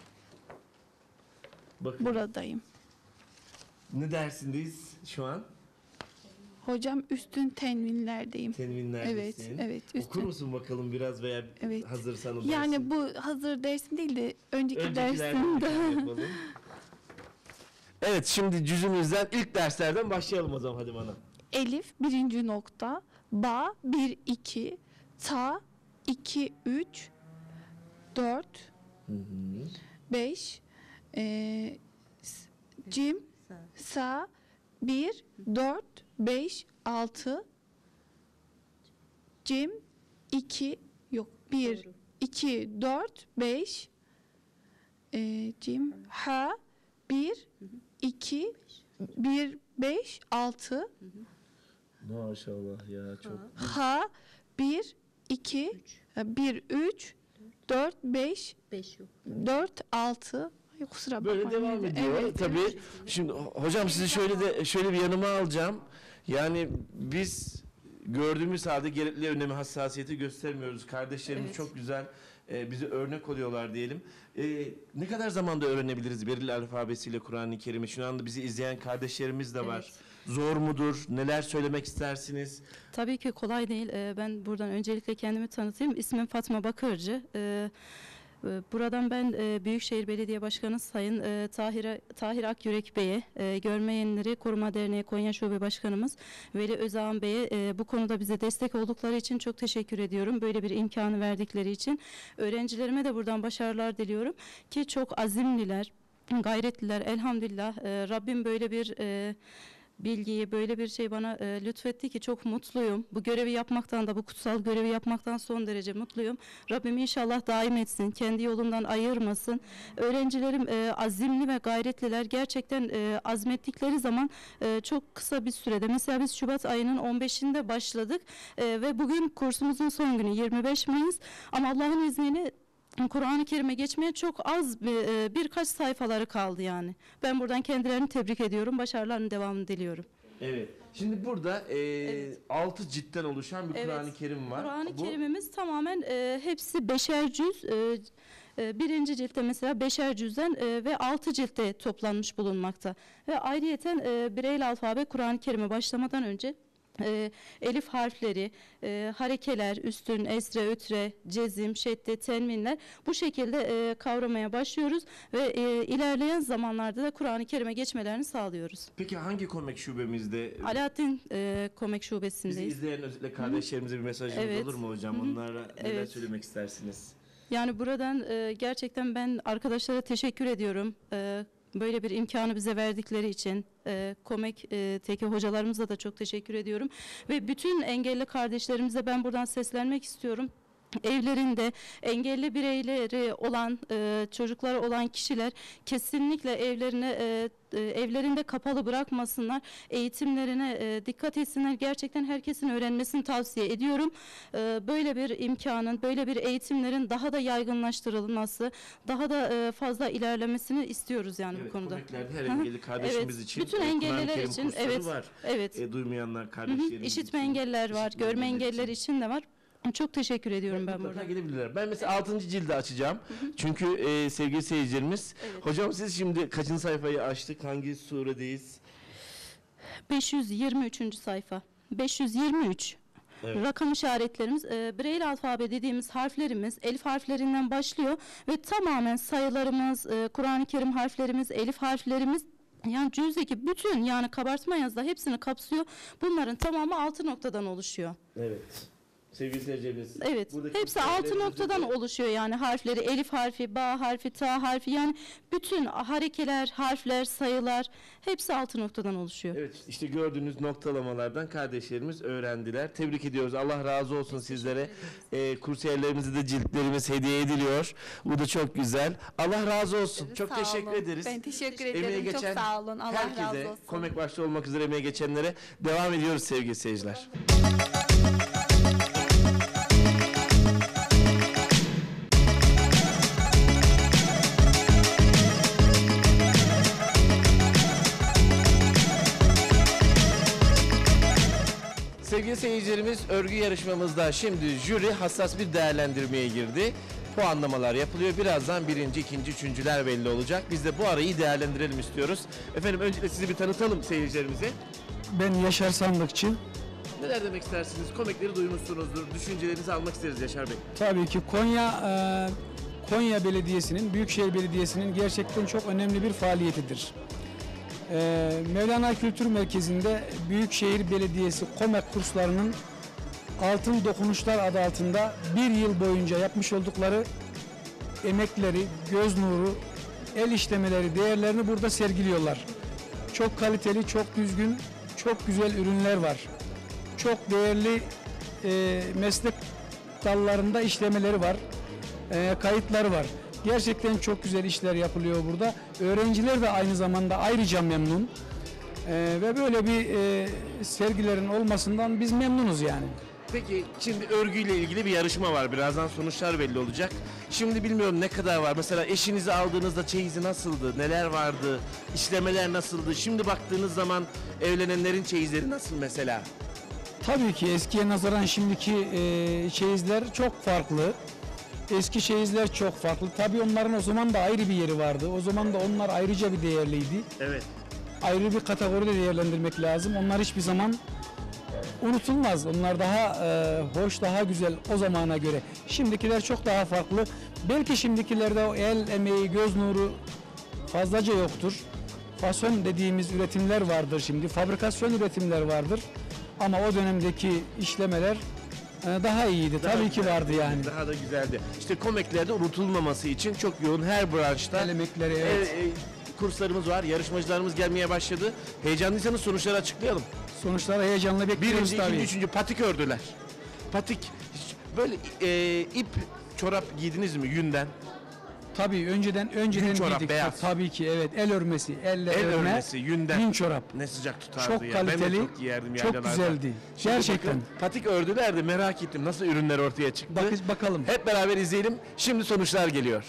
Bakın. buradayım. Ne dersindeyiz şu an? Hocam üstün tenvinlerdeyim. Tenvinlerdesin. Evet, evet. Okur Üstün. musun bakalım biraz veya Evet. hazırsan o Yani dersin? bu hazır dersim değil de önceki Öncekilerden dersimde. bir tane yapalım. Evet şimdi cüzümüzden ilk derslerden başlayalım o zaman hadi bana. Elif birinci nokta, ba bir iki, ta iki üç, dört, beş, eee, s- cim, sa bir, dört, beş, altı, cim, iki, yok bir, iki, dört, beş, eee, cim, ha, bir, iki, bir, beş, altı, Maşallah ya çok. ha, bir, iki, bir, üç, dört, beş, dört, altı, Ay, kusura Böyle bakmayın. devam ediyor. Evet, Tabii. evet. Şimdi hocam sizi şöyle de şöyle bir yanıma alacağım. Yani biz gördüğümüz halde gerekli önemi, hassasiyeti göstermiyoruz. Kardeşlerimiz Evet. çok güzel e, bize örnek oluyorlar diyelim. E, ne kadar zamanda öğrenebiliriz Beril alfabesiyle Kur'an-ı Kerim'i? Şu anda bizi izleyen kardeşlerimiz de var. Zor mudur? Neler söylemek istersiniz? Tabii ki kolay değil. Ee, Ben buradan öncelikle kendimi tanıtayım. İsmim Fatma Bakırcı. Ee, e, Buradan ben e, Büyükşehir Belediye Başkanı Sayın e, Tahir, Tahir Akyürek Bey'e, e, Görmeyenleri Koruma Derneği Konya Şube Başkanımız Veli Özağan Bey'e e, bu konuda bize destek oldukları için çok teşekkür ediyorum. Böyle bir imkanı verdikleri için. Öğrencilerime de buradan başarılar diliyorum ki çok azimliler, gayretliler. Elhamdülillah e, Rabbim böyle bir... e, bilgiyi, böyle bir şey bana e, lütfetti ki çok mutluyum. Bu görevi yapmaktan da, bu kutsal görevi yapmaktan son derece mutluyum. Rabbim inşallah daim etsin, kendi yolundan ayırmasın. Öğrencilerim e, azimli ve gayretliler. Gerçekten e, azmettikleri zaman e, çok kısa bir sürede, mesela biz Şubat ayının on beşinde başladık e, ve bugün kursumuzun son günü yirmi beş Mayıs, ama Allah'ın izniyle Kur'an-ı Kerim'e geçmeye çok az bir, e, birkaç sayfaları kaldı yani. Ben buradan kendilerini tebrik ediyorum. Başarılarının devamını diliyorum. Evet. Şimdi burada e, altı ciltten oluşan bir Evet. Kur'an-ı Kerim var. Kur'an-ı Bu- Kerim'imiz tamamen e, hepsi beşer cüz. E, e, birinci ciltte mesela beşer cüzden e, ve altı ciltte toplanmış bulunmakta. Ve ayrıyeten e, Bireyli alfabe Kur'an-ı Kerim'e başlamadan önce e, elif harfleri, e, harekeler, üstün, esre, ötre, cezim, şedde, tenvinler bu şekilde e, kavramaya başlıyoruz ve e, ilerleyen zamanlarda da Kur'an-ı Kerim'e geçmelerini sağlıyoruz. Peki hangi Komek şubemizde? Alaaddin e, Komek Bizi Şubesi'ndeyiz. izleyen özellikle kardeşlerimize bir mesajınız Evet. olur mu hocam? Hı hı. Onlara neler Evet. söylemek istersiniz? Yani buradan e, gerçekten ben arkadaşlara teşekkür ediyorum. E, böyle bir imkanı bize verdikleri için. E, Komek'teki hocalarımıza da çok teşekkür ediyorum. Ve bütün engelli kardeşlerimize ben buradan seslenmek istiyorum. Evlerinde engelli bireyleri olan, e, çocukları olan kişiler kesinlikle evlerine e, e, evlerinde kapalı bırakmasınlar. Eğitimlerine e, dikkat etsinler. Gerçekten herkesin öğrenmesini tavsiye ediyorum. E, böyle bir imkanın, böyle bir eğitimlerin daha da yaygınlaştırılması, daha da e, fazla ilerlemesini istiyoruz yani Evet, bu konuda. Komeklerde her Hı hı. engelli kardeşimiz Evet, için bütün e, Kur'an-ı engelliler Kerim için kursları evet. var. Evet. E, duymayanlar Hı hı. kardeşlerimiz İşitme için. engelliler var, işitme görme engelliler engelliler için de var. Çok teşekkür ediyorum ben Mutlaka buradan. gelebilirler. Ben mesela altıncı cildi açacağım. Çünkü e, sevgili seyircilerimiz. Hocam siz şimdi kaçıncı sayfayı açtık? Hangi suredeyiz? beş yüz yirmi üçüncü sayfa. beş yüz yirmi üç. Evet. Rakam işaretlerimiz, e, Braille alfabe dediğimiz harflerimiz elif harflerinden başlıyor ve tamamen sayılarımız, e, Kur'an-ı Kerim harflerimiz, elif harflerimiz, yani cüzdeki bütün, yani kabartma yazıda hepsini kapsıyor. Bunların tamamı altı noktadan oluşuyor. Evet. Sevgili seyircilerimiz. Evet. buradaki Hepsi altı sayılarımızı noktadan da- oluşuyor yani harfleri. Elif harfi, ba harfi, ta harfi, yani bütün harekeler, harfler, sayılar hepsi altı noktadan oluşuyor. Evet, işte gördüğünüz noktalamalardan kardeşlerimiz öğrendiler. Tebrik ediyoruz. Allah razı olsun sizlere. Ee, kursiyerlerimize de ciltlerimiz hediye ediliyor. Bu da çok güzel. Allah razı olsun. Çok Sağ teşekkür olun. ederiz. Ben teşekkür Emeğe ederim. Çok geçen sağ olun. Allah herkese, razı olsun. Komek başta olmak üzere emeğe geçenlere devam ediyoruz sevgili seyirciler. Sevgili seyircilerimiz, örgü yarışmamızda şimdi jüri hassas bir değerlendirmeye girdi. Puanlamalar yapılıyor. Birazdan birinci, ikinci, üçüncüler belli olacak. Biz de bu arayı iyi değerlendirelim istiyoruz. Efendim öncelikle sizi bir tanıtalım seyircilerimize. Ben Yaşar Sandıkçı. Neler demek istersiniz? Komekleri duymuşsunuzdur. Düşüncelerinizi almak isteriz Yaşar Bey. Tabii ki Konya e, Konya Belediyesi'nin, Büyükşehir Belediyesi'nin gerçekten çok önemli bir faaliyetidir. E, Mevlana Kültür Merkezi'nde Büyükşehir Belediyesi Komek kurslarının Altın Dokunuşlar adı altında bir yıl boyunca yapmış oldukları emekleri, göz nuru, el işlemeleri, değerlerini burada sergiliyorlar. Çok kaliteli, çok düzgün, çok güzel ürünler var. Çok değerli e, meslek dallarında işlemeleri var, e, kayıtları var. Gerçekten çok güzel işler yapılıyor burada. Öğrenciler de aynı zamanda ayrıca memnun. E, ve böyle bir e, sergilerin olmasından biz memnunuz yani. Peki şimdi örgüyle ilgili bir yarışma var. Birazdan sonuçlar belli olacak. Şimdi bilmiyorum ne kadar var. Mesela eşinizi aldığınızda çeyizi nasıldı? Neler vardı? İşlemeler nasıldı? Şimdi baktığınız zaman evlenenlerin çeyizleri nasıl mesela? Tabii ki eskiye nazaran şimdiki e, çeyizler çok farklı. Eski çeyizler çok farklı. Tabii onların o zaman da ayrı bir yeri vardı. O zaman da onlar ayrıca bir değerliydi. Evet. Ayrı bir kategoride değerlendirmek lazım. Onlar hiçbir zaman unutulmaz. Onlar daha e, hoş, daha güzel o zamana göre. Şimdikiler çok daha farklı. Belki şimdikilerde o el emeği, göz nuru fazlaca yoktur. Fason dediğimiz üretimler vardır şimdi. Fabrikasyon üretimler vardır. Ama o dönemdeki işlemeler e, daha iyiydi. Daha Tabii ki güzeldi, vardı yani. Daha da güzeldi. İşte komeklerde unutulmaması için çok yoğun her branşta El emekleri, evet. e, e, kurslarımız var. Yarışmacılarımız gelmeye başladı. Heyecanlıysanız sonuçları açıklayalım. Sonuçları heyecanla bekliyoruz Birinci, tabii. ikinci, üçüncü patik ördüler. Patik, böyle e, ip çorap giydiniz mi yünden? Tabii önceden önceden Yün çorap, giydik. beyaz. Tabii ki evet, el örmesi, elle El örme, örmesi, yünden. yün çorap. Ne sıcak tutardı Çok ya. kaliteli, Ben de çok giyerdim çok yaylalarda. güzeldi. Şimdi Gerçekten. bakın, patik ördüler de merak ettim nasıl ürünler ortaya çıktı. Bak, bakalım. Hep beraber izleyelim. Şimdi sonuçlar geliyor.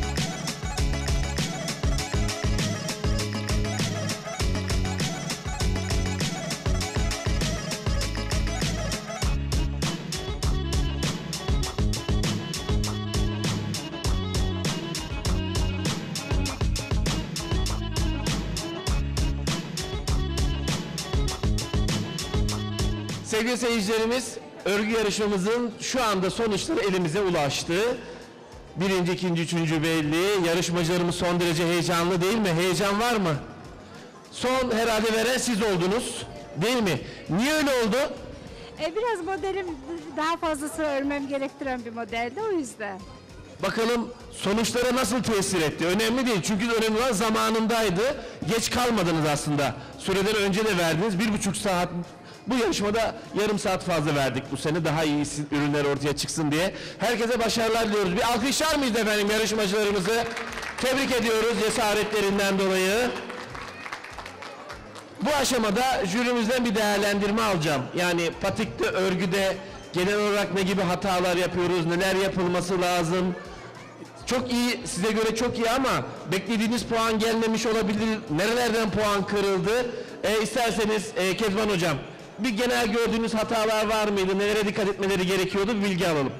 Sevgili seyircilerimiz, örgü yarışmamızın şu anda sonuçları elimize ulaştı. Birinci, ikinci, üçüncü belli. Yarışmacılarımız son derece heyecanlı değil mi? Heyecan var mı? Son herhalde veren siz oldunuz, değil mi? Niye öyle oldu? E, biraz modelim daha fazlası örmem gerektiren bir modeldi o yüzden. Bakalım sonuçlara nasıl tesir etti? Önemli değil çünkü önemli olan zamanındaydı. Geç kalmadınız aslında. Süreden önce de verdiniz. Bir buçuk saat. Bu yarışmada yarım saat fazla verdik bu sene. Daha iyi ürünler ortaya çıksın diye. Herkese başarılar diliyoruz. Bir alkışlar mıyız efendim yarışmacılarımızı? Tebrik ediyoruz cesaretlerinden dolayı. Bu aşamada jürimizden bir değerlendirme alacağım. Yani patikte, örgüde genel olarak ne gibi hatalar yapıyoruz, neler yapılması lazım? Çok iyi, size göre çok iyi ama beklediğiniz puan gelmemiş olabilir. Nerelerden puan kırıldı? E, isterseniz e, Kezban Hocam, bir genel gördüğünüz hatalar var mıydı? Nelere dikkat etmeleri gerekiyordu? Bir bilgi alalım.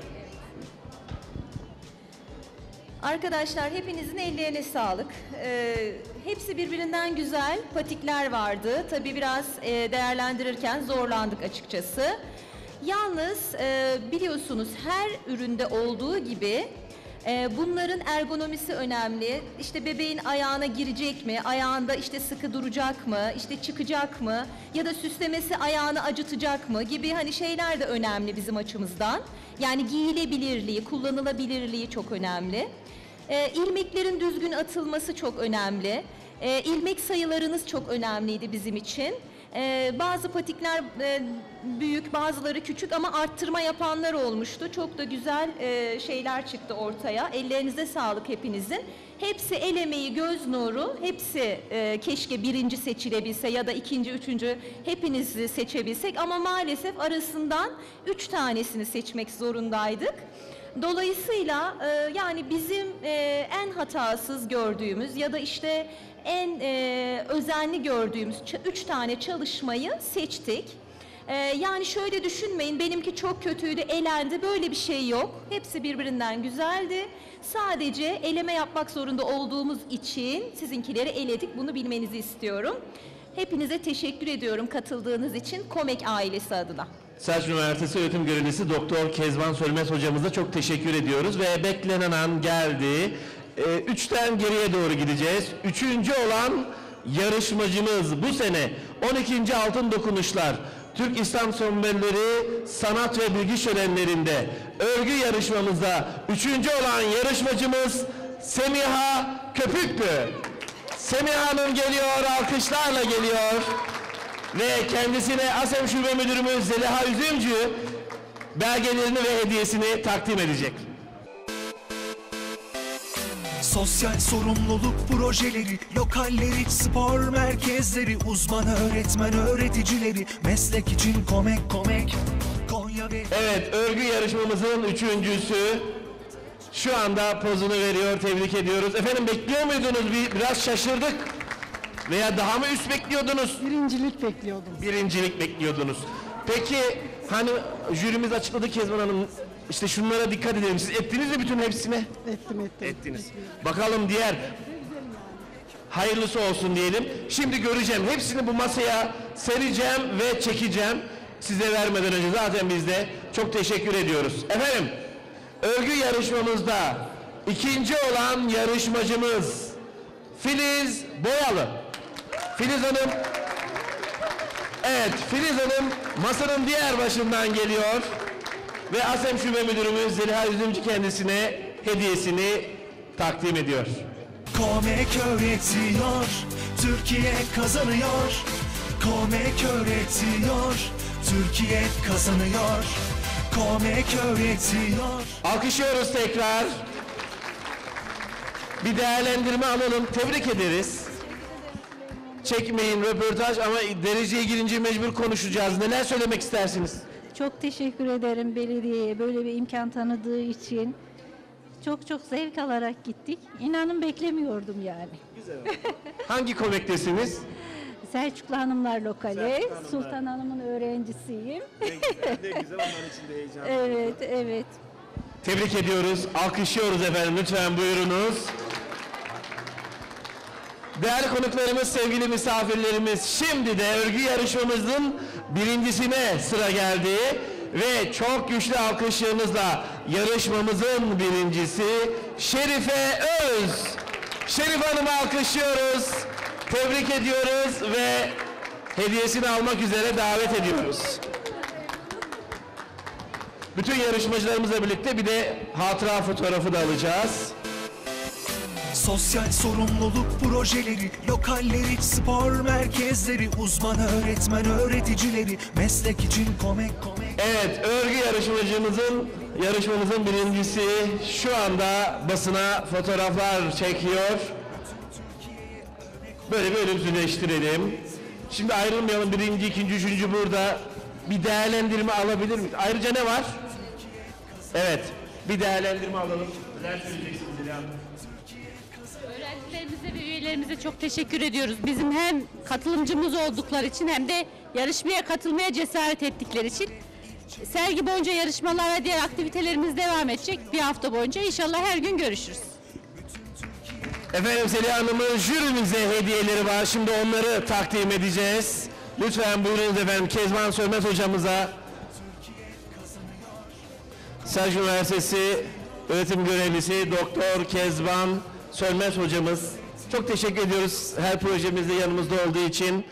Arkadaşlar hepinizin ellerine sağlık. Ee, hepsi birbirinden güzel patikler vardı. Tabii biraz e, değerlendirirken zorlandık açıkçası. Yalnız e, biliyorsunuz her üründe olduğu gibi e, bunların ergonomisi önemli. İşte bebeğin ayağına girecek mi, ayağında işte sıkı duracak mı, işte çıkacak mı ya da süslemesi ayağını acıtacak mı gibi hani şeyler de önemli bizim açımızdan. Yani giyilebilirliği, kullanılabilirliği çok önemli. E, ilmeklerin düzgün atılması çok önemli. E, ilmek sayılarınız çok önemliydi bizim için. E, bazı patikler e, büyük, bazıları küçük ama arttırma yapanlar olmuştu. Çok da güzel e, şeyler çıktı ortaya. Ellerinize sağlık hepinizin. Hepsi el emeği, göz nuru. Hepsi e, keşke birinci seçilebilse ya da ikinci, üçüncü hepinizi seçebilsek. Ama maalesef arasından üç tanesini seçmek zorundaydık. Dolayısıyla e, yani bizim e, en hatasız gördüğümüz ya da işte en e, özenli gördüğümüz üç tane çalışmayı seçtik. E, yani şöyle düşünmeyin, benimki çok kötüydü, elendi, böyle bir şey yok. Hepsi birbirinden güzeldi. Sadece eleme yapmak zorunda olduğumuz için sizinkileri eledik, bunu bilmenizi istiyorum. Hepinize teşekkür ediyorum katıldığınız için Komek ailesi adına. Selçuk Üniversitesi Öğretim Görevlisi Doktor Kezban Sönmez hocamıza çok teşekkür ediyoruz ve beklenen an geldi. Ee, üçten geriye doğru gideceğiz. Üçüncü olan yarışmacımız bu sene on ikinci Altın Dokunuşlar Türk İslam Somberleri Sanat ve Bilgi Şölenlerinde örgü yarışmamızda üçüncü olan yarışmacımız Semiha Köpüktü. Semiha Hanım geliyor, alkışlarla geliyor. Ve kendisine ASEM Şube Müdürümüz Zeliha Üzümcü belgelerini ve hediyesini takdim edecek. Sosyal sorumluluk projeleri, lokalleri, spor merkezleri, uzman öğretmen öğreticileri, meslek için Komek Komek, Konya ve... Evet, örgü yarışmamızın üçüncüsü şu anda pozunu veriyor, tebrik ediyoruz. Efendim bekliyor muydunuz? Bir, biraz şaşırdık. Veya daha mı üst bekliyordunuz? Birincilik bekliyordum. Birincilik bekliyordunuz. Peki hani jürimiz açıkladı Kezban Hanım, işte şunlara dikkat edelim. Siz ettiniz mi bütün hepsine? Ettim ettim. Ettiniz. Bakalım diğer. Hayırlısı olsun diyelim. Şimdi göreceğim. Hepsini bu masaya sereceğim ve çekeceğim. Size vermeden önce zaten biz de çok teşekkür ediyoruz. Efendim, örgü yarışmamızda ikinci olan yarışmacımız Filiz Boyalı. Filiz Hanım, evet Filiz Hanım masanın diğer başından geliyor ve ASEM Şube Müdürümüz Zeliha Üzümcü kendisine hediyesini takdim ediyor. Komek öğretiyor, Türkiye kazanıyor. Komek öğretiyor, Türkiye kazanıyor. Komek öğretiyor. Alkışlıyoruz tekrar. Bir değerlendirme alalım. Tebrik ederiz. Çekmeyin röportaj ama dereceye girince mecbur konuşacağız. Neler söylemek istersiniz? Çok teşekkür ederim belediyeye böyle bir imkan tanıdığı için. Çok çok zevk alarak gittik. İnanın beklemiyordum yani. Güzel. Hangi komektesiniz? Selçuklu Hanımlar Lokali. Selçuklu Hanımlar. Sultan Hanım'ın öğrencisiyim. Ne güzel, ne güzel. Onların için de heyecanlı. Evet, evet. Tebrik ediyoruz. Alkışlıyoruz efendim. Lütfen buyurunuz. Değerli konuklarımız, sevgili misafirlerimiz, şimdi de örgü yarışmamızın birincisine sıra geldi ve çok güçlü alkışlarınızla yarışmamızın birincisi Şerife Öz. Şerife Hanım'ı alkışlıyoruz, tebrik ediyoruz ve hediyesini almak üzere davet ediyoruz. Bütün yarışmacılarımızla birlikte bir de hatıra fotoğrafı da alacağız. Sosyal sorumluluk projeleri, lokalleri, spor merkezleri, uzman öğretmen öğreticileri, meslek için komek komek. Evet, örgü yarışmacımızın, yarışmamızın birincisi şu anda basına fotoğraflar çekiyor. Böyle bir ölümsüzleştirelim. Şimdi ayrılmayalım, birinci, ikinci, üçüncü burada. Bir değerlendirme alabilir miyiz? Ayrıca ne var? Evet, bir değerlendirme alalım. Neler söyleyeceksiniz Zeliha Hanım? Öğrencilerimize ve üyelerimize çok teşekkür ediyoruz. Bizim hem katılımcımız oldukları için hem de yarışmaya katılmaya cesaret ettikleri için. Sergi boyunca yarışmalar ve diğer aktivitelerimiz devam edecek. Bir hafta boyunca inşallah her gün görüşürüz. Efendim Zeliha Hanım'ın jürimize hediyeleri var. Şimdi onları takdim edeceğiz. Lütfen buyurunuz efendim Kezban Sönmez hocamıza. Selçuk Üniversitesi öğretim görevlisi Doktor Kezban Sönmez hocamız. Çok teşekkür ediyoruz her projemizde yanımızda olduğu için.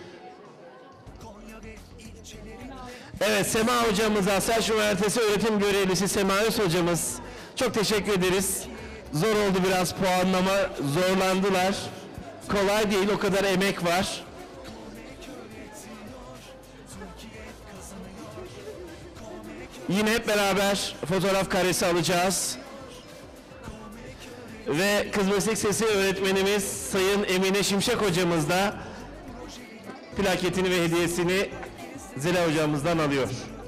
Evet, Sema hocamıza, Selçuk Üniversitesi öğretim görevlisi Sema Öz hocamız. Çok teşekkür ederiz. Zor oldu biraz puanlama, zorlandılar. Kolay değil, o kadar emek var. Yine hep beraber fotoğraf karesi alacağız. Ve Kız Meslek Sesi öğretmenimiz Sayın Emine Şimşek hocamız da plaketini ve hediyesini Zeliha hocamızdan alıyor.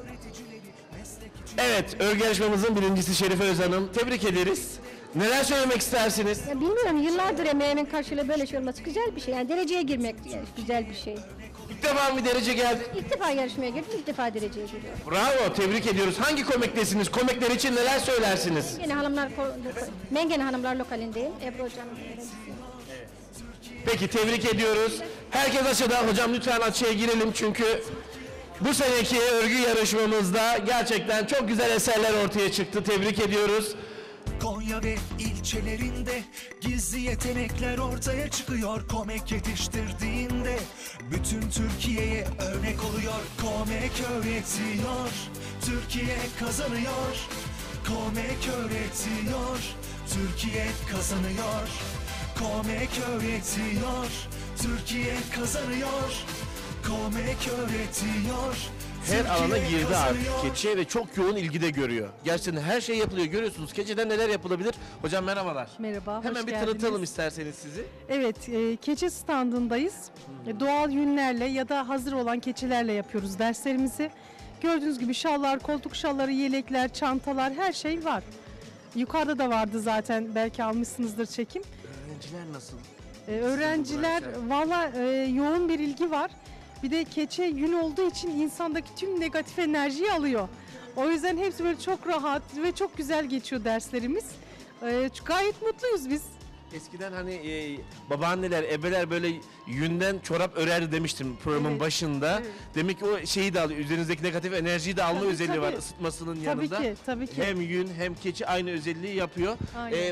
Evet, örgü yarışmamızın birincisi Şerife Öz Hanım. Tebrik ederiz. Neler söylemek istersiniz? Ya bilmiyorum, yıllardır emeğimin karşılığı böyle şey olması güzel bir şey. Yani dereceye girmek yani güzel bir şey. İlk defa mı derece geldi? İlk defa yarışmaya girdim, ilk defa dereceye giriyorum. Bravo, tebrik ediyoruz. Hangi komektesiniz? Komekler için neler söylersiniz? Mengene Hanımlar, Mengene Hanımlar Lokalindeyim. Ebru Hoca'nın öğrencisiyim. Peki, tebrik ediyoruz. Herkes açıda. Hocam lütfen açıya girelim çünkü bu seneki örgü yarışmamızda gerçekten çok güzel eserler ortaya çıktı. Tebrik ediyoruz. Konya ve ilçelerinde gizli yetenekler ortaya çıkıyor. Komek yetiştirdiğinde bütün Türkiye'ye örnek oluyor. Komek öğretiyor, Türkiye kazanıyor. Komek öğretiyor, Türkiye kazanıyor. Komek öğretiyor, Türkiye kazanıyor. Komek öğretiyor. Her alana girdi artık keçi ve çok yoğun ilgide görüyor. Gerçekten her şey yapılıyor. Görüyorsunuz keçiden neler yapılabilir? Hocam merhabalar. Merhaba, hoş Hemen bir geldiniz. tanıtalım isterseniz sizi. Evet, e, keçi standındayız. E, doğal yünlerle ya da hazır olan keçilerle yapıyoruz derslerimizi. Gördüğünüz gibi şallar, koltuk şalları, yelekler, çantalar, her şey var. Yukarıda da vardı zaten, belki almışsınızdır çekim. Öğrenciler nasıl? E, öğrenciler valla e, yoğun bir ilgi var. Bir de keçe yün olduğu için insandaki tüm negatif enerjiyi alıyor. O yüzden hepsi böyle çok rahat ve çok güzel geçiyor derslerimiz. Ee, gayet mutluyuz biz. Eskiden hani e, babaanneler, ebeler böyle yünden çorap örerdi demiştim programın Evet, başında. evet. Demek ki o şeyi de alıyor. Üzerinizdeki negatif enerjiyi de alma Tabii, özelliği var tabii. ısıtmasının Tabii yanında. ki, tabii ki. Hem yün hem keçi aynı özelliği yapıyor. Aynen. Ee,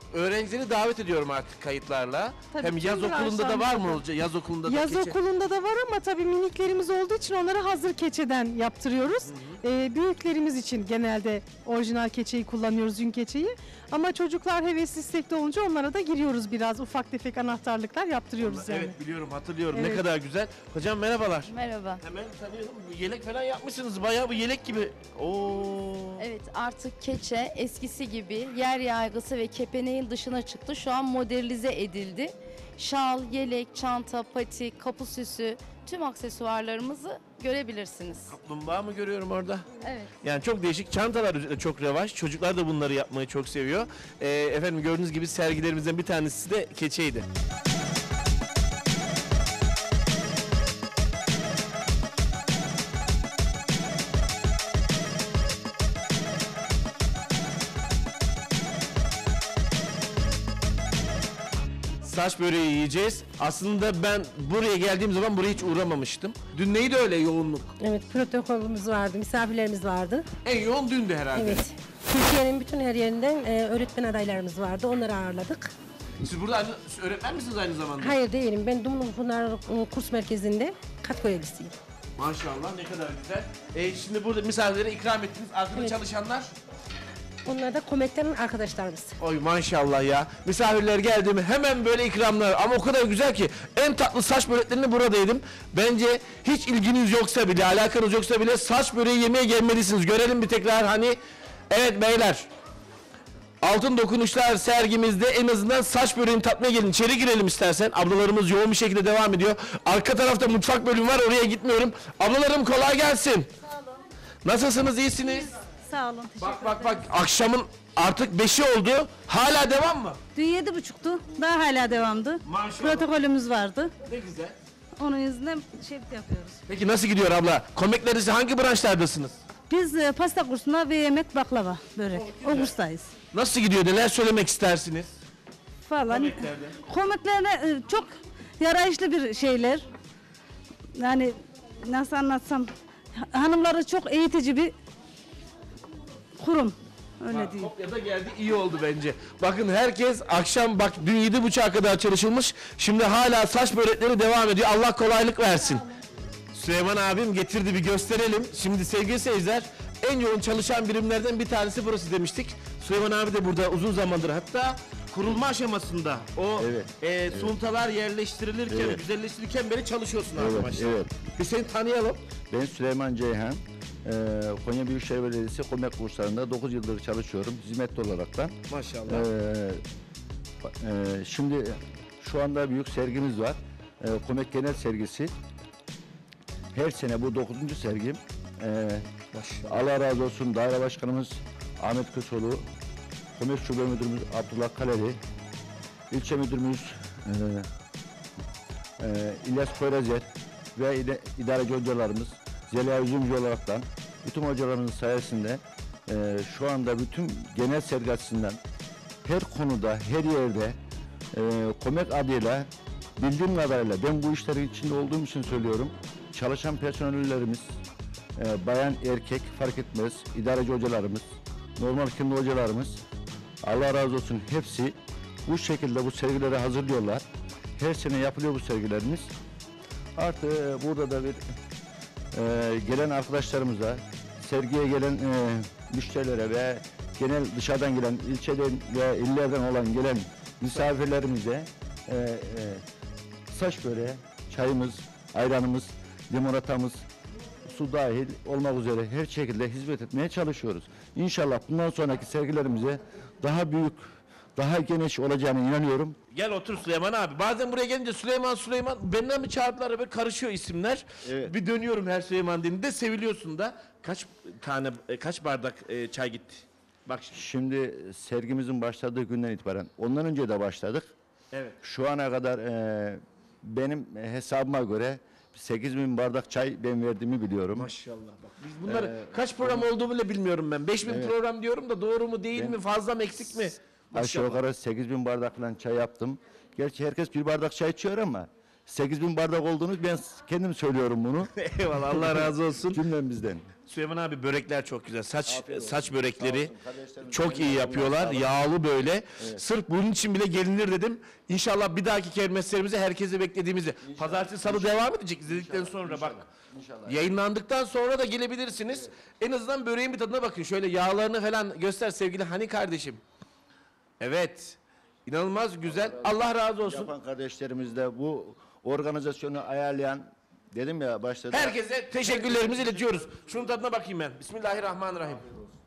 öğrencileri davet ediyorum artık kayıtlarla. Tabii, Hem yaz tüm okulunda da var mı? branşlarda. Yaz okulunda da Yaz keçe. okulunda da var ama tabii miniklerimiz olduğu için onları hazır keçeden yaptırıyoruz. Ee, büyüklerimiz için genelde orijinal keçeyi kullanıyoruz, yün keçeyi. Ama çocuklar hevesli istekli olunca onlara da giriyoruz biraz. Ufak tefek anahtarlıklar yaptırıyoruz yani. Evet biliyorum, hatırlıyorum. Ne Evet. kadar güzel. Hocam merhabalar. Merhaba. Hemen tanıyorum. Yelek falan yapmışsınız. Bayağı bu yelek gibi. Oo. Evet, artık keçe eskisi gibi yer yaygısı ve kepeneğin dışına çıktı. Şu an modernize edildi. Şal, yelek, çanta, patik, kapı süsü tüm aksesuarlarımızı görebilirsiniz. Kaplumbağa mı görüyorum orada? Evet. Yani çok değişik. Çantalar üzerinde çok revaç. Çocuklar da bunları yapmayı çok seviyor. Ee, efendim gördüğünüz gibi sergilerimizden bir tanesi de keçeydi. Saç böreği yiyeceğiz. Aslında ben buraya geldiğim zaman buraya hiç uğramamıştım. Dün neydi öyle yoğunluk? Evet, protokolümüz vardı, misafirlerimiz vardı. En yoğun dündü herhalde. Evet. Türkiye'nin bütün her yerinden e, öğretmen adaylarımız vardı. Onları ağırladık. Siz burada aynı, öğretmen misiniz aynı zamanda? Hayır değilim. Ben Dumlupınar e, Kurs Merkezi'nde kat görevlisiyim. Maşallah, ne kadar güzel. E, şimdi burada misafirlere ikram ettiniz. Arkada Evet. çalışanlar? Onlar da Komek'ten arkadaşlarımız. Oy maşallah ya. Misafirler geldi mi hemen böyle ikramlar. Ama o kadar güzel ki en tatlı saç böreklerini burada yedim. Bence hiç ilginiz yoksa bile, alakanız yoksa bile saç böreği yemeye gelmelisiniz. Görelim bir tekrar hani. Evet beyler. Altın Dokunuşlar sergimizde en azından saç böreğini tatmaya gelin. İçeri girelim istersen. Ablalarımız yoğun bir şekilde devam ediyor. Arka tarafta mutfak bölümü var, oraya gitmiyorum. Ablalarım kolay gelsin. Sağ olun. Nasılsınız, iyisiniz? Sağ olun. Bak bak bak, akşamın artık beşi oldu. Hala devam mı? Dün yedi buçuktu. Daha hala devamdı. Maşallah. Protokolümüz vardı. Ne güzel. Onun yüzünden şey yapıyoruz. Peki nasıl gidiyor abla? Komikleriniz hangi branşlardasınız? Biz e, pasta kursuna ve yemek baklava börek. O kurstayız. Nasıl gidiyor? Neler söylemek istersiniz? Falan. Komiklerde. Komiklerine e, çok yarayışlı bir şeyler. Yani nasıl anlatsam, hanımları çok eğitici bir kurum. Öyle Ha, diyeyim. Kopya'da geldi, iyi oldu bence. Bakın herkes akşam, bak dün yedi buçuğa kadar çalışılmış. Şimdi hala saç börekleri devam ediyor. Allah kolaylık versin. Süleyman abim getirdi, bir gösterelim. Şimdi sevgili seyirciler, en yoğun çalışan birimlerden bir tanesi burası demiştik. Süleyman abi de burada uzun zamandır, hatta kurulma aşamasında o e, suntalar yerleştirilirken, Evet. güzelleştirirken beri çalışıyorsun abi Evet, maşallah. evet. Bir seni tanıyalım. Ben Süleyman Ceyhan. Ee, Konya Büyükşehir Belediyesi Komek kurslarında dokuz yıldır çalışıyorum hizmetli olaraktan. Maşallah. Ee, e, şimdi şu anda büyük sergimiz var. Ee, Komek Genel Sergisi. Her sene bu dokuzuncu sergim. Ee, Allah razı olsun Daire Başkanımız Ahmet Kösoğlu, Komek Şube Müdürümüz Abdullah Kaleli, İlçe Müdürümüz e, e, İlyas Koyrazer ve ide, idareci hocalarımız Zeliha Üzümcü olaraktan bütün hocalarımızın sayesinde e, şu anda bütün genel sergi açısından her konuda, her yerde e, Komek adıyla bildiğim kadarıyla, ben bu işlerin içinde olduğum için söylüyorum, çalışan personellerimiz, e, bayan erkek fark etmez, idareci hocalarımız, normal kendi hocalarımız, Allah razı olsun hepsi bu şekilde bu sergileri hazırlıyorlar. Her sene yapılıyor bu sergilerimiz. Artı e, burada da bir e, gelen arkadaşlarımıza, sergiye gelen e, müşterilere ve genel dışarıdan gelen, ilçeden ve illerden olan gelen misafirlerimize e, e, saç böreği, çayımız, ayranımız, limonatamız, su dahil olmak üzere her şekilde hizmet etmeye çalışıyoruz. İnşallah bundan sonraki sergilerimize daha büyük, daha geniş olacağına inanıyorum. Gel otur Süleyman abi. Bazen buraya gelince Süleyman Süleyman benden mi çağırdılar, böyle karışıyor isimler. Evet. Bir dönüyorum her Süleyman dediğinde, seviliyorsun da. Kaç tane, e, kaç bardak e, çay gitti? Bak şimdi. Şimdi sergimizin başladığı günden itibaren, ondan önce de başladık. Evet. Şu ana kadar e, benim hesabıma göre sekiz bin bardak çay ben verdiğimi biliyorum. Maşallah bak. Biz bunları Ee, kaç program olduğu bile bilmiyorum ben. beş bin Evet. program diyorum da doğru mu değil Ben- mi, fazla mı eksik mi? Aşağı yukarı sekiz bin bardakla çay yaptım. Gerçi herkes bir bardak çay içiyor ama sekiz bin bardak olduğunu ben kendim söylüyorum bunu. Eyvallah, Allah razı olsun. Cümlemizden. Süleyman abi börekler çok güzel. Saç Afiyet olsun. saç börekleri Sağ olsun, kardeşlerim. çok iyi Allah yapıyorlar. sağlık. Yağlı böyle. Evet. Sırf bunun için bile gelinir dedim. İnşallah bir dahaki kermeslerimize herkese beklediğimizi. Pazartesi salı devam edecek izledikten sonra bak. İnşallah. Yayınlandıktan sonra da gelebilirsiniz. En azından böreğin bir tadına bakın. Şöyle yağlarını falan göster sevgili Hani kardeşim. Evet. İnanılmaz güzel. Allah razı olsun. Yapan kardeşlerimiz de bu organizasyonu ayarlayan, dedim ya başta da- Herkese teşekkürlerimizi iletiyoruz. Şunun tadına bakayım ben. Bismillahirrahmanirrahim.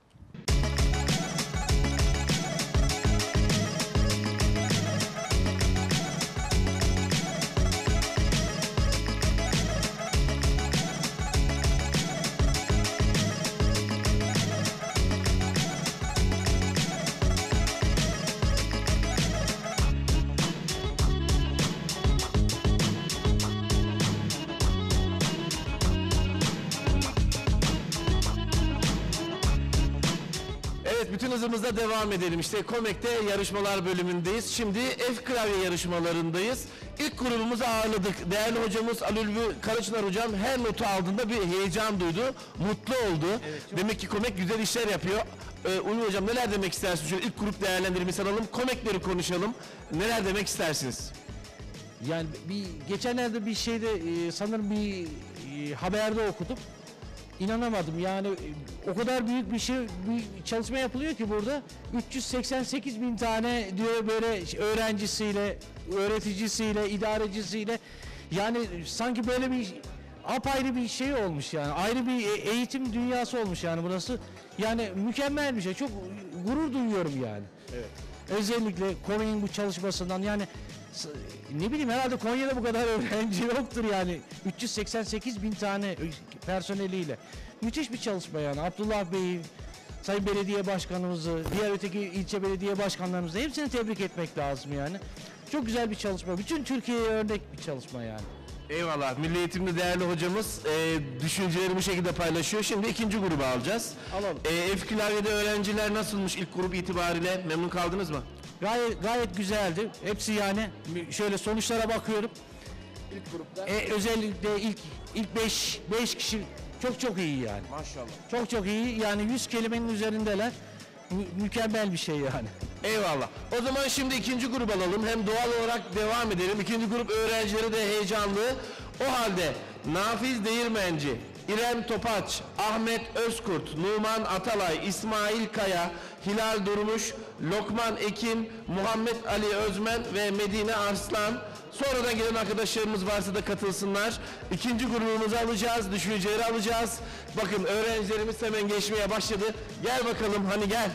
Evet, bütün hızımızla devam edelim. İşte Komek'te yarışmalar bölümündeyiz. Şimdi F klavye yarışmalarındayız. İlk grubumuzu ağırladık. Değerli hocamız Ali Ülvü Karaçınar hocam her notu aldığında bir heyecan duydu. Mutlu oldu. Demek ki Komek güzel işler yapıyor. Ee, Ülvü hocam neler demek istersiniz? Şöyle ilk grup değerlendirmesi alalım. Komekleri konuşalım. Neler demek istersiniz? Yani bir geçenlerde bir şeyde e, sanırım bir e, haberde okudum. İnanamadım yani e, o kadar büyük bir şey bir çalışma yapılıyor ki burada üç yüz seksen sekiz bin tane diyor böyle öğrencisiyle, öğreticisiyle, idarecisiyle yani sanki böyle bir apayrı bir şey olmuş yani ayrı bir e- eğitim dünyası olmuş yani burası yani mükemmel bir şey çok gurur duyuyorum yani. Evet. Özellikle Komek'in bu çalışmasından yani s- ne bileyim herhalde Konya'da bu kadar öğrenci yoktur yani üç yüz seksen sekiz bin tane personeliyle. Müthiş bir çalışma yani Abdullah Bey'i, Sayın Belediye Başkanımızı, diğer öteki ilçe belediye başkanlarımızı hepsini tebrik etmek lazım yani. Çok güzel bir çalışma. Bütün Türkiye'ye örnek bir çalışma yani. Eyvallah. Milli Eğitim'de değerli hocamız e, düşünceleri bu şekilde paylaşıyor. Şimdi ikinci grubu alacağız. Alalım. E, F klavyede öğrenciler nasılmış ilk grup itibariyle? Memnun kaldınız mı? Gayet gayet güzeldi. Hepsi yani şöyle sonuçlara bakıyorum. İlk grupta. E, özellikle ilk ilk beş beş kişi çok çok iyi yani. Maşallah. Çok çok iyi. Yani yüz kelimenin üzerindeler. Mü- mükemmel bir şey yani. Eyvallah. O zaman şimdi ikinci grup alalım. Hem doğal olarak devam edelim. İkinci grup öğrencileri de heyecanlı. O halde Nafiz Değirmenci, İrem Topaç, Ahmet Özkurt, Numan Atalay, İsmail Kaya, Hilal Durmuş, Lokman Ekin, Muhammed Ali Özmen ve Medine Arslan. Sonradan gelen arkadaşlarımız varsa da katılsınlar. İkinci grubumuzu alacağız, düşünceleri alacağız. Bakın öğrencilerimiz hemen geçmeye başladı. Gel bakalım hani gel.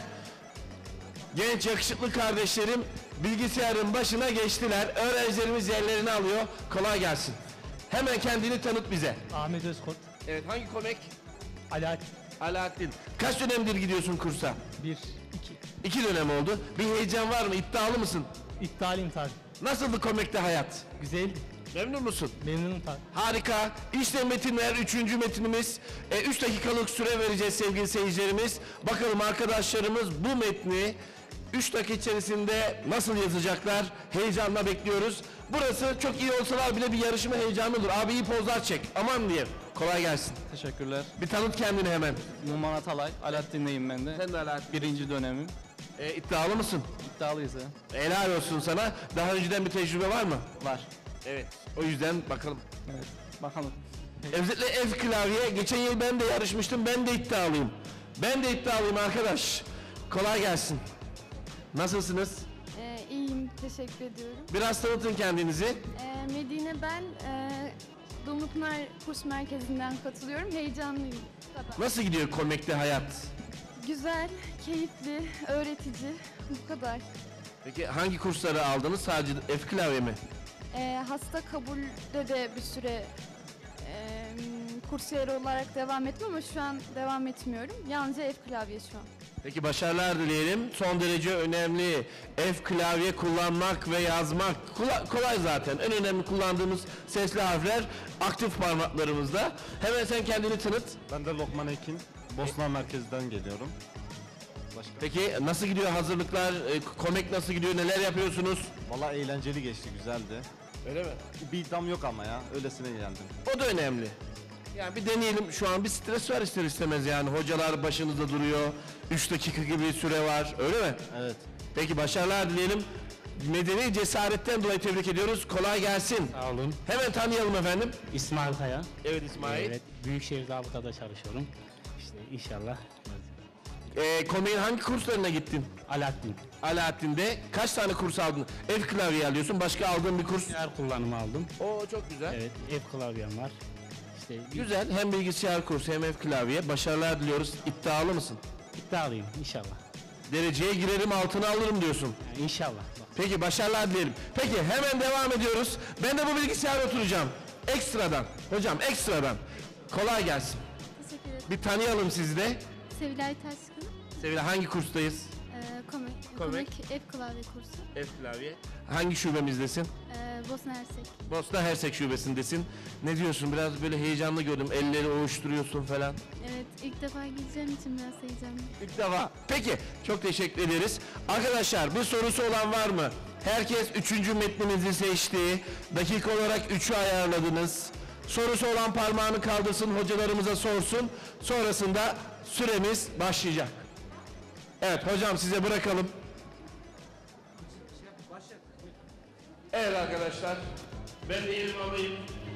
Genç yakışıklı kardeşlerim bilgisayarın başına geçtiler. Öğrencilerimiz yerlerini alıyor. Kolay gelsin. Hemen kendini tanıt bize. Ahmet Özkurt. Evet, hangi Komek? Alaaddin. Alaaddin. Kaç dönemdir gidiyorsun kursa? Bir, iki. İki dönem oldu. Bir heyecan var mı? İddialı mısın? İddialıyım tabii. Nasıldı Komek'te hayat? Güzeldi. Memnun musun? Memnunum tabii. Harika. İşte metinler, üçüncü metinimiz. E, üç dakikalık süre vereceğiz sevgili seyircilerimiz. Bakalım arkadaşlarımız bu metni üç dakika içerisinde nasıl yazacaklar? Heyecanla bekliyoruz. Burası çok iyi olsalar bile bir yarışma heyecanı olur. Abi iyi pozlar çek. Aman diye. Kolay gelsin. Teşekkürler. Bir tanıt kendini hemen. Numan Atalay. Alaaddin'leyim ben de. Sen de Alaaddin. Birinci dönemim. E, iddialı mısın? İddialıyız ha. Helal olsun sana. Daha önceden bir tecrübe var mı? Var. Evet. O yüzden bakalım. Evet. Bakalım. Özellikle F klavye. Geçen yıl ben de yarışmıştım. Ben de iddialıyım. Ben de iddialıyım arkadaş. Kolay gelsin. Nasılsınız? Ee, iyiyim, teşekkür ediyorum. Biraz tanıtın kendinizi. Ee, Medine ben, e, Dumlupınar Kurs Merkezi'nden katılıyorum. Heyecanlıyım. Bu kadar. Nasıl gidiyor Komek'te hayat? Güzel, keyifli, öğretici. Bu kadar. Peki hangi kursları aldınız? Sadece F klavye mi? Ee, hasta kabulde de bir süre e, kursiyer olarak devam ettim ama şu an devam etmiyorum. Yalnızca F klavye şu an. Peki başarılar dileyelim. Son derece önemli. F klavye kullanmak ve yazmak Kula- kolay zaten. En önemli kullandığımız sesli harfler aktif parmaklarımızda. Hemen sen kendini tanıt. Ben de Lokman Ekin, Bosna Merkez'den geliyorum. Peki nasıl gidiyor hazırlıklar? E, Komek nasıl gidiyor? Neler yapıyorsunuz? Valla eğlenceli geçti, güzeldi. Öyle mi? Bir iddiam yok ama ya. Öylesine geldim. O da önemli. Yani bir deneyelim. Şu an bir stres var ister istemez yani. Hocalar başınızda duruyor. üç dakika gibi süre var. Öyle mi? Evet. Peki başarılar dileyelim. Medeni cesaretten dolayı tebrik ediyoruz. Kolay gelsin. Sağ olun. Hemen tanıyalım efendim. İsmail Kaya. Evet İsmail. Evet, Büyükşehir Zabıta'da çalışıyorum. İşte inşallah. Ee, Kome'nin hangi kurslarına gittin? Alaaddin. Alaaddin'de kaç tane kurs aldın? Ev klavye alıyorsun. Başka aldığın bir kurs? Bilgisayar kullanımı aldım. Oo çok güzel. Evet, ev klavyem var. İşte bir- Güzel. Hem bilgisayar kursu hem ev klavye. Başarılar diliyoruz. İddialı mısın? İddialıyım inşallah. Dereceye girerim altına alırım diyorsun. Yani inşallah. Peki başarılar dileyelim. Peki hemen devam ediyoruz. Ben de bu bilgisayara oturacağım. Ekstradan. Hocam ekstradan. Kolay gelsin. Teşekkür ederim. Bir tanıyalım sizi de. Sevilay Taşkın. Sevgili hangi kurstayız? Ee, komik, Komik. komik F klavye kursu. Ev klavye. Hangi şubemizdesin? Ee, Bosna Hersek. Bosna Hersek şubesindesin. Ne diyorsun? Biraz böyle heyecanlı gördüm. Elleri ovuşturuyorsun falan. Evet, ilk defa gideceğim için biraz heyecanlı. İlk defa. Peki. Çok teşekkür ederiz. Arkadaşlar bir sorusu olan var mı? Herkes üçüncü metninizi seçti. Dakika olarak üçü ayarladınız. Sorusu olan parmağını kaldırsın, hocalarımıza sorsun. Sonrasında süremiz başlayacak. Evet hocam size bırakalım. Evet arkadaşlar. Ben de elimi alayım.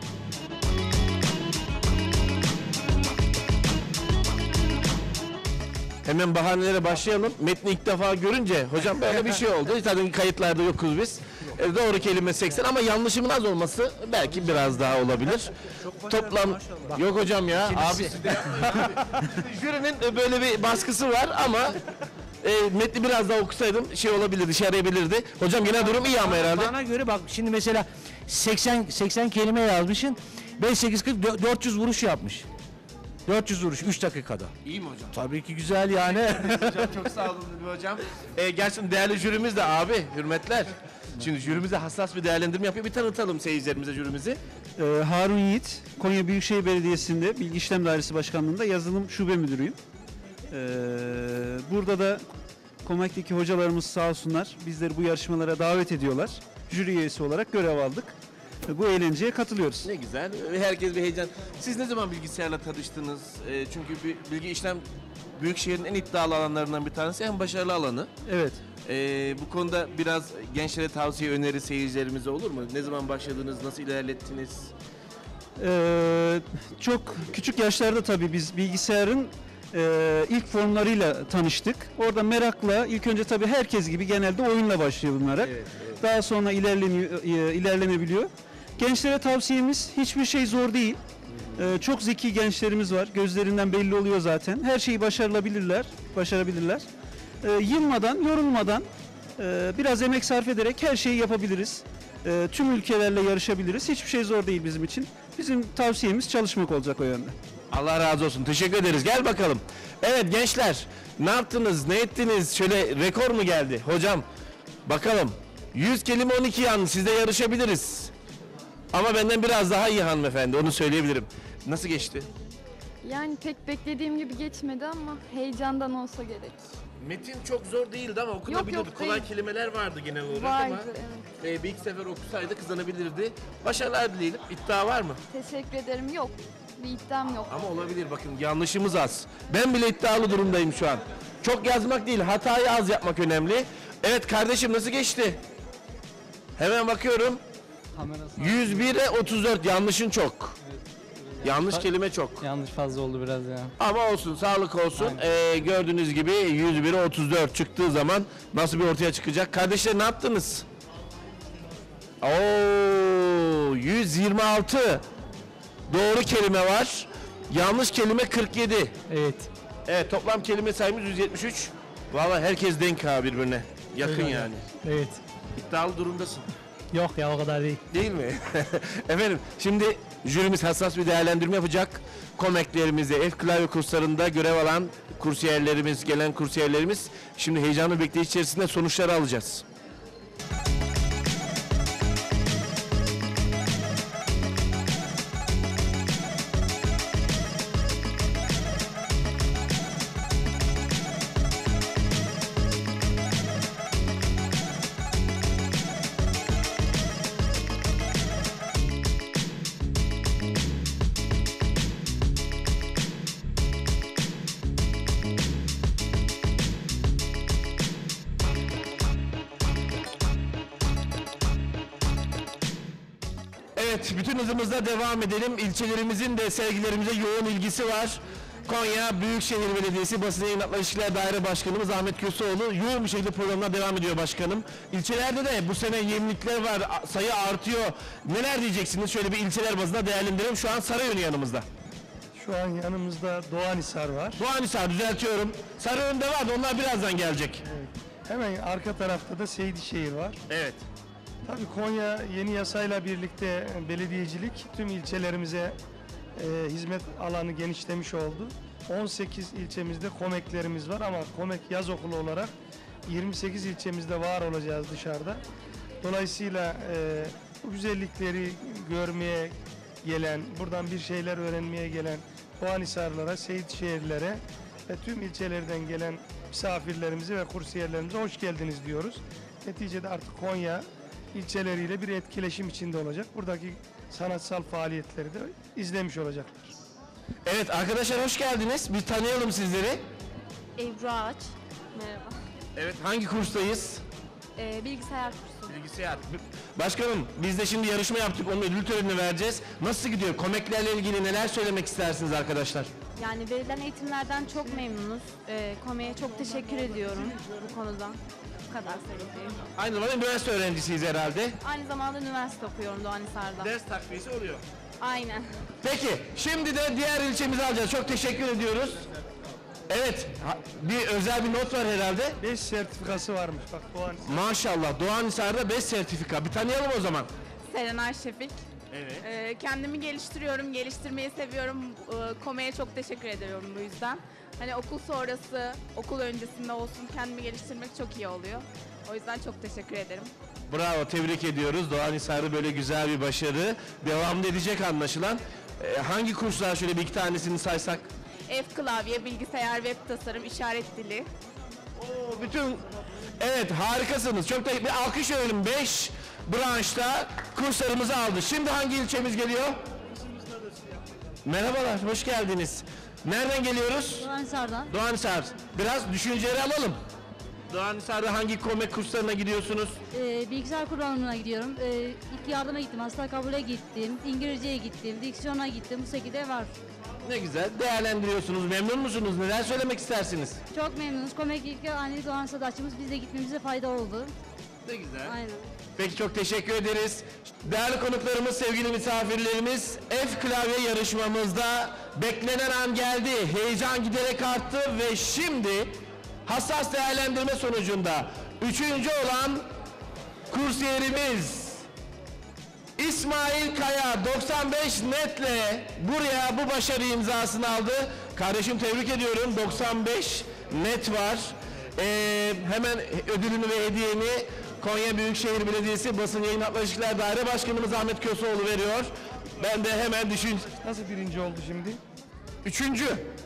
Hemen bahanelere başlayalım. Metni ilk defa görünce hocam böyle bir şey oldu. Zaten kayıtlarda yokuz biz. E, doğru kelime seksen ama yanlışımın az olması belki biraz daha olabilir. Toplam yok hocam ya. Abi jürinin böyle bir baskısı var ama e, metni biraz daha okusaydım şey olabilirdi, işe yarayabilirdi. Hocam yine durum iyi ama herhalde. Bana göre bak şimdi mesela seksen seksen kelime yazmışsın. beş sekiz kırk dört yüz vuruş yapmış. dört yüz vuruş üç dakikada. İyi mi hocam? Tabii ki güzel yani. Hocam çok sağ olun hocam. E, gerçekten değerli jürimiz de abi, hürmetler. Şimdi jürimize hassas bir değerlendirme yapıyor. Bir tanıtalım seyircilerimize jürimizi. Ee, Harun Yiğit, Konya Büyükşehir Belediyesi'nde Bilgi İşlem Dairesi Başkanlığı'nda yazılım şube müdürüyüm. Ee, burada da Komek'teki hocalarımız sağ olsunlar bizleri bu yarışmalara davet ediyorlar. Jüri üyesi olarak görev aldık. Bu eğlenceye katılıyoruz. Ne güzel. Herkes bir heyecan. Siz ne zaman bilgisayarla tanıştınız? E, çünkü bir bilgi işlem Büyükşehir'in en iddialı alanlarından bir tanesi, en başarılı alanı. Evet. E, bu konuda biraz gençlere tavsiye, öneri seyircilerimize olur mu? Ne zaman başladınız, nasıl ilerlettiniz? Ee, çok küçük yaşlarda tabii biz bilgisayarın e, ilk formlarıyla tanıştık. Orada merakla ilk önce tabii herkes gibi genelde oyunla başlıyor bunlara. Evet, evet. Daha sonra ilerleniyor, e, ilerlenebiliyor. Gençlere tavsiyemiz hiçbir şey zor değil. Ee, çok zeki gençlerimiz var. Gözlerinden belli oluyor zaten. Her şeyi başarılabilirler, başarabilirler. Ee, yılmadan, yorulmadan, e, biraz emek sarf ederek her şeyi yapabiliriz. E, tüm ülkelerle yarışabiliriz. Hiçbir şey zor değil bizim için. Bizim tavsiyemiz çalışmak olacak o yönde. Allah razı olsun. Teşekkür ederiz. Gel bakalım. Evet gençler, ne yaptınız, ne ettiniz? Şöyle rekor mu geldi? Hocam, bakalım. yüz kelime on iki yan. Sizle yarışabiliriz. Ama benden biraz daha iyi hanımefendi. Onu söyleyebilirim. Nasıl geçti? Yani pek beklediğim gibi geçmedi ama heyecandan olsa gerek. Metin çok zor değildi ama okunabilirdi. Yok, yok, Kolay değil. kelimeler vardı genel olarak Vardı, ama evet. e, bir iki sefer okusaydı kazanabilirdi. Başarılar dileyelim. İddia var mı? Teşekkür ederim. Yok. Bir iddiam yok. Ama olabilir, bakın yanlışımız az. Ben bile iddialı durumdayım şu an. Çok yazmak değil, hatayı az yapmak önemli. Evet kardeşim, nasıl geçti? Hemen bakıyorum. yüz bire otuz dört, yanlışın çok. Yanlış kelime çok. Yanlış fazla oldu biraz ya. Ama olsun, sağlık olsun. Ee, gördüğünüz gibi yüz bire otuz dört çıktığı zaman nasıl bir ortaya çıkacak? Kardeşler ne yaptınız? Oo, yüz yirmi altı. Doğru kelime var. Yanlış kelime kırk yedi. Evet. Evet, toplam kelime sayımız yüz yetmiş üç. Vallahi herkes denk ha birbirine. Yakın Öyle yani. Evet. İddialı durumdasın. Yok ya, o kadar değil. Değil mi? Efendim şimdi jürimiz hassas bir değerlendirme yapacak. Komeklerimizde, F klavye kurslarında görev alan kursiyerlerimiz, gelen kursiyerlerimiz şimdi heyecanlı bekleyiş içerisinde sonuçları alacağız. Evet, bütün hızımızla devam edelim. İlçelerimizin de sergilerimize yoğun ilgisi var. Konya Büyükşehir Belediyesi Basın Yayın İlişkiler Daire Başkanımız Ahmet Köseoğlu yoğun bir şekilde programına devam ediyor başkanım. İlçelerde de bu sene yenilikler var, a- sayı artıyor. Neler diyeceksiniz? Şöyle bir ilçeler bazında değerlendirelim. Şu an Sarıyönü yanımızda. Şu an yanımızda Doğanhisar var. Doğanhisar düzeltiyorum. Sarıyönü'nde var da onlar birazdan gelecek. Evet. Hemen arka tarafta da Seydişehir var. Evet. Tabii Konya yeni yasayla birlikte belediyecilik tüm ilçelerimize e, hizmet alanı genişlemiş oldu. on sekiz ilçemizde KOMEK'lerimiz var ama KOMEK yaz okulu olarak yirmi sekiz ilçemizde var olacağız dışarıda. Dolayısıyla e, bu güzellikleri görmeye gelen, buradan bir şeyler öğrenmeye gelen Doğanhisarlara, Seydişehirlere ve tüm ilçelerden gelen misafirlerimize ve kursiyerlerimize hoş geldiniz diyoruz. Neticede artık Konya ilçeleriyle bir etkileşim içinde olacak. Buradaki sanatsal faaliyetleri de izlemiş olacaklar. Evet arkadaşlar hoş geldiniz. Bir tanıyalım sizleri. Ebru Ağaç. Merhaba. Evet hangi kurstayız? Ee, bilgisayar kursu. Bilgisayar. Başkanım biz de şimdi yarışma yaptık. Onun ödül törenini vereceğiz. Nasıl gidiyor? Komeklerle ilgili neler söylemek istersiniz arkadaşlar? Yani verilen eğitimlerden çok memnunuz. Ee, Kome'ye çok teşekkür ediyorum bu konuda. Bu kadar söyleyeceğim. Aynı zamanda üniversite öğrencisiyiz herhalde. Aynı zamanda üniversite okuyorum Doğanhisar'da. Ders takviyesi oluyor. Aynen. Peki şimdi de diğer ilçemizi alacağız. Çok teşekkür ediyoruz. Evet ha- bir özel bir not var herhalde. beş sertifikası varmış bak Doğanhisar. Maşallah Doğanhisar'da beş sertifika. Bir tanıyalım o zaman. Serenay Şefik. Evet. Ee, kendimi geliştiriyorum, geliştirmeyi seviyorum. Ee, Kome'ye çok teşekkür ediyorum bu yüzden. Hani okul sonrası, okul öncesinde olsun kendimi geliştirmek çok iyi oluyor. O yüzden çok teşekkür ederim. Bravo tebrik ediyoruz. Doğanhisar'da böyle güzel bir başarı. Devam edecek anlaşılan. Ee, hangi kurslar şöyle bir iki tanesini saysak? F klavye, bilgisayar, web tasarım, işaret dili. Oo, bütün evet harikasınız. Çok da bir alkış verelim. beş branşta kurslarımızı aldı. Şimdi hangi ilçemiz geliyor? Merhabalar, hoş geldiniz. Nereden geliyoruz? Doğanhisar'dan. Doğanhisar. Biraz düşünceleri alalım. Doğanhisar'da hangi komek kurslarına gidiyorsunuz? Ee, bilgisayar kullanımına gidiyorum. Ee, ilk yardıma gittim, hasta kabule gittim, İngilizceye gittim, diksiyona gittim. Bu şekilde var. Ne güzel. Değerlendiriyorsunuz. Memnun musunuz? Neler söylemek istersiniz? Çok memnunuz. Komek ilk hani Doğanhisar'da açımız biz de gitmemize fayda oldu. Ne güzel. Aynen. Peki çok teşekkür ederiz. Değerli konuklarımız, sevgili misafirlerimiz, F klavye yarışmamızda beklenen an geldi. Heyecan giderek arttı ve şimdi hassas değerlendirme sonucunda üçüncü olan kursiyerimiz İsmail Kaya doksan beş netle buraya bu başarı imzasını aldı. Kardeşim tebrik ediyorum. doksan beş net var. Ee, hemen ödülünü ve hediyeni Konya Büyükşehir Belediyesi Basın Yayın İlişkiler Daire Başkanımız Ahmet Köseoğlu veriyor. Ben de hemen düşün... Nasıl birinci oldu şimdi? Üçüncü.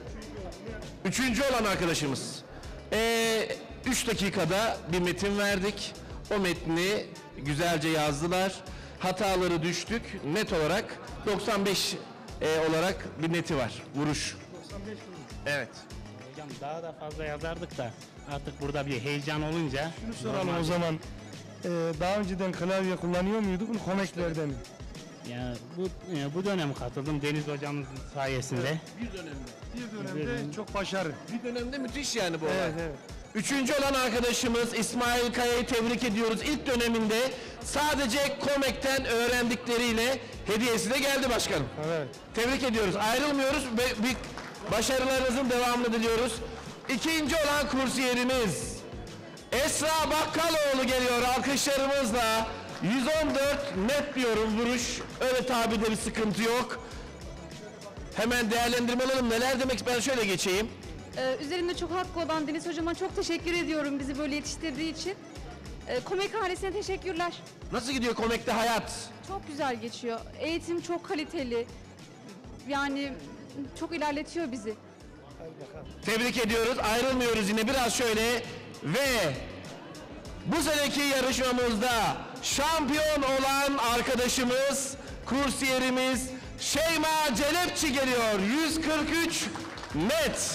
Üçüncü olan arkadaşımız. Ee, üç dakikada bir metin verdik. O metni güzelce yazdılar. Hataları düştük. Net olarak doksan beş e, olarak bir neti var. Vuruş. Evet. Hocam daha da fazla yazardık da artık burada bir heyecan olunca. Şunu soralım o zaman. Ee, daha önceden klavye kullanıyor muyduk? Bunu komeklerde mi? Ya bu e, bu dönem katıldım Deniz hocamız sayesinde. Bir dönemde. Bir dönemde çok başarı. Bir dönemde müthiş yani bu Evet, olay. evet. Üçüncü olan arkadaşımız İsmail Kaya'yı tebrik ediyoruz. İlk döneminde sadece Komek'ten öğrendikleriyle hediyesi de geldi başkanım. Evet. Tebrik ediyoruz. Ayrılmıyoruz ve bir başarılarınızın devamını diliyoruz. İkinci olan kursiyerimiz Esra Bakkaloğlu geliyor alkışlarımızla. yüz on dört net diyorum vuruş. Öyle tabirde bir sıkıntı yok. Hemen değerlendirme alalım. Neler demek? Ben şöyle geçeyim. Ee, üzerimde çok hakkı olan Deniz Hocama çok teşekkür ediyorum bizi böyle yetiştirdiği için. Ee, Komek ailesine teşekkürler. Nasıl gidiyor Komek'te hayat? Çok güzel geçiyor. Eğitim çok kaliteli. Yani çok ilerletiyor bizi. Tebrik ediyoruz. Ayrılmıyoruz yine biraz şöyle ve bu seneki yarışmamızda şampiyon olan arkadaşımız, kursiyerimiz Şeyma Celepçi geliyor. yüz kırk üç net.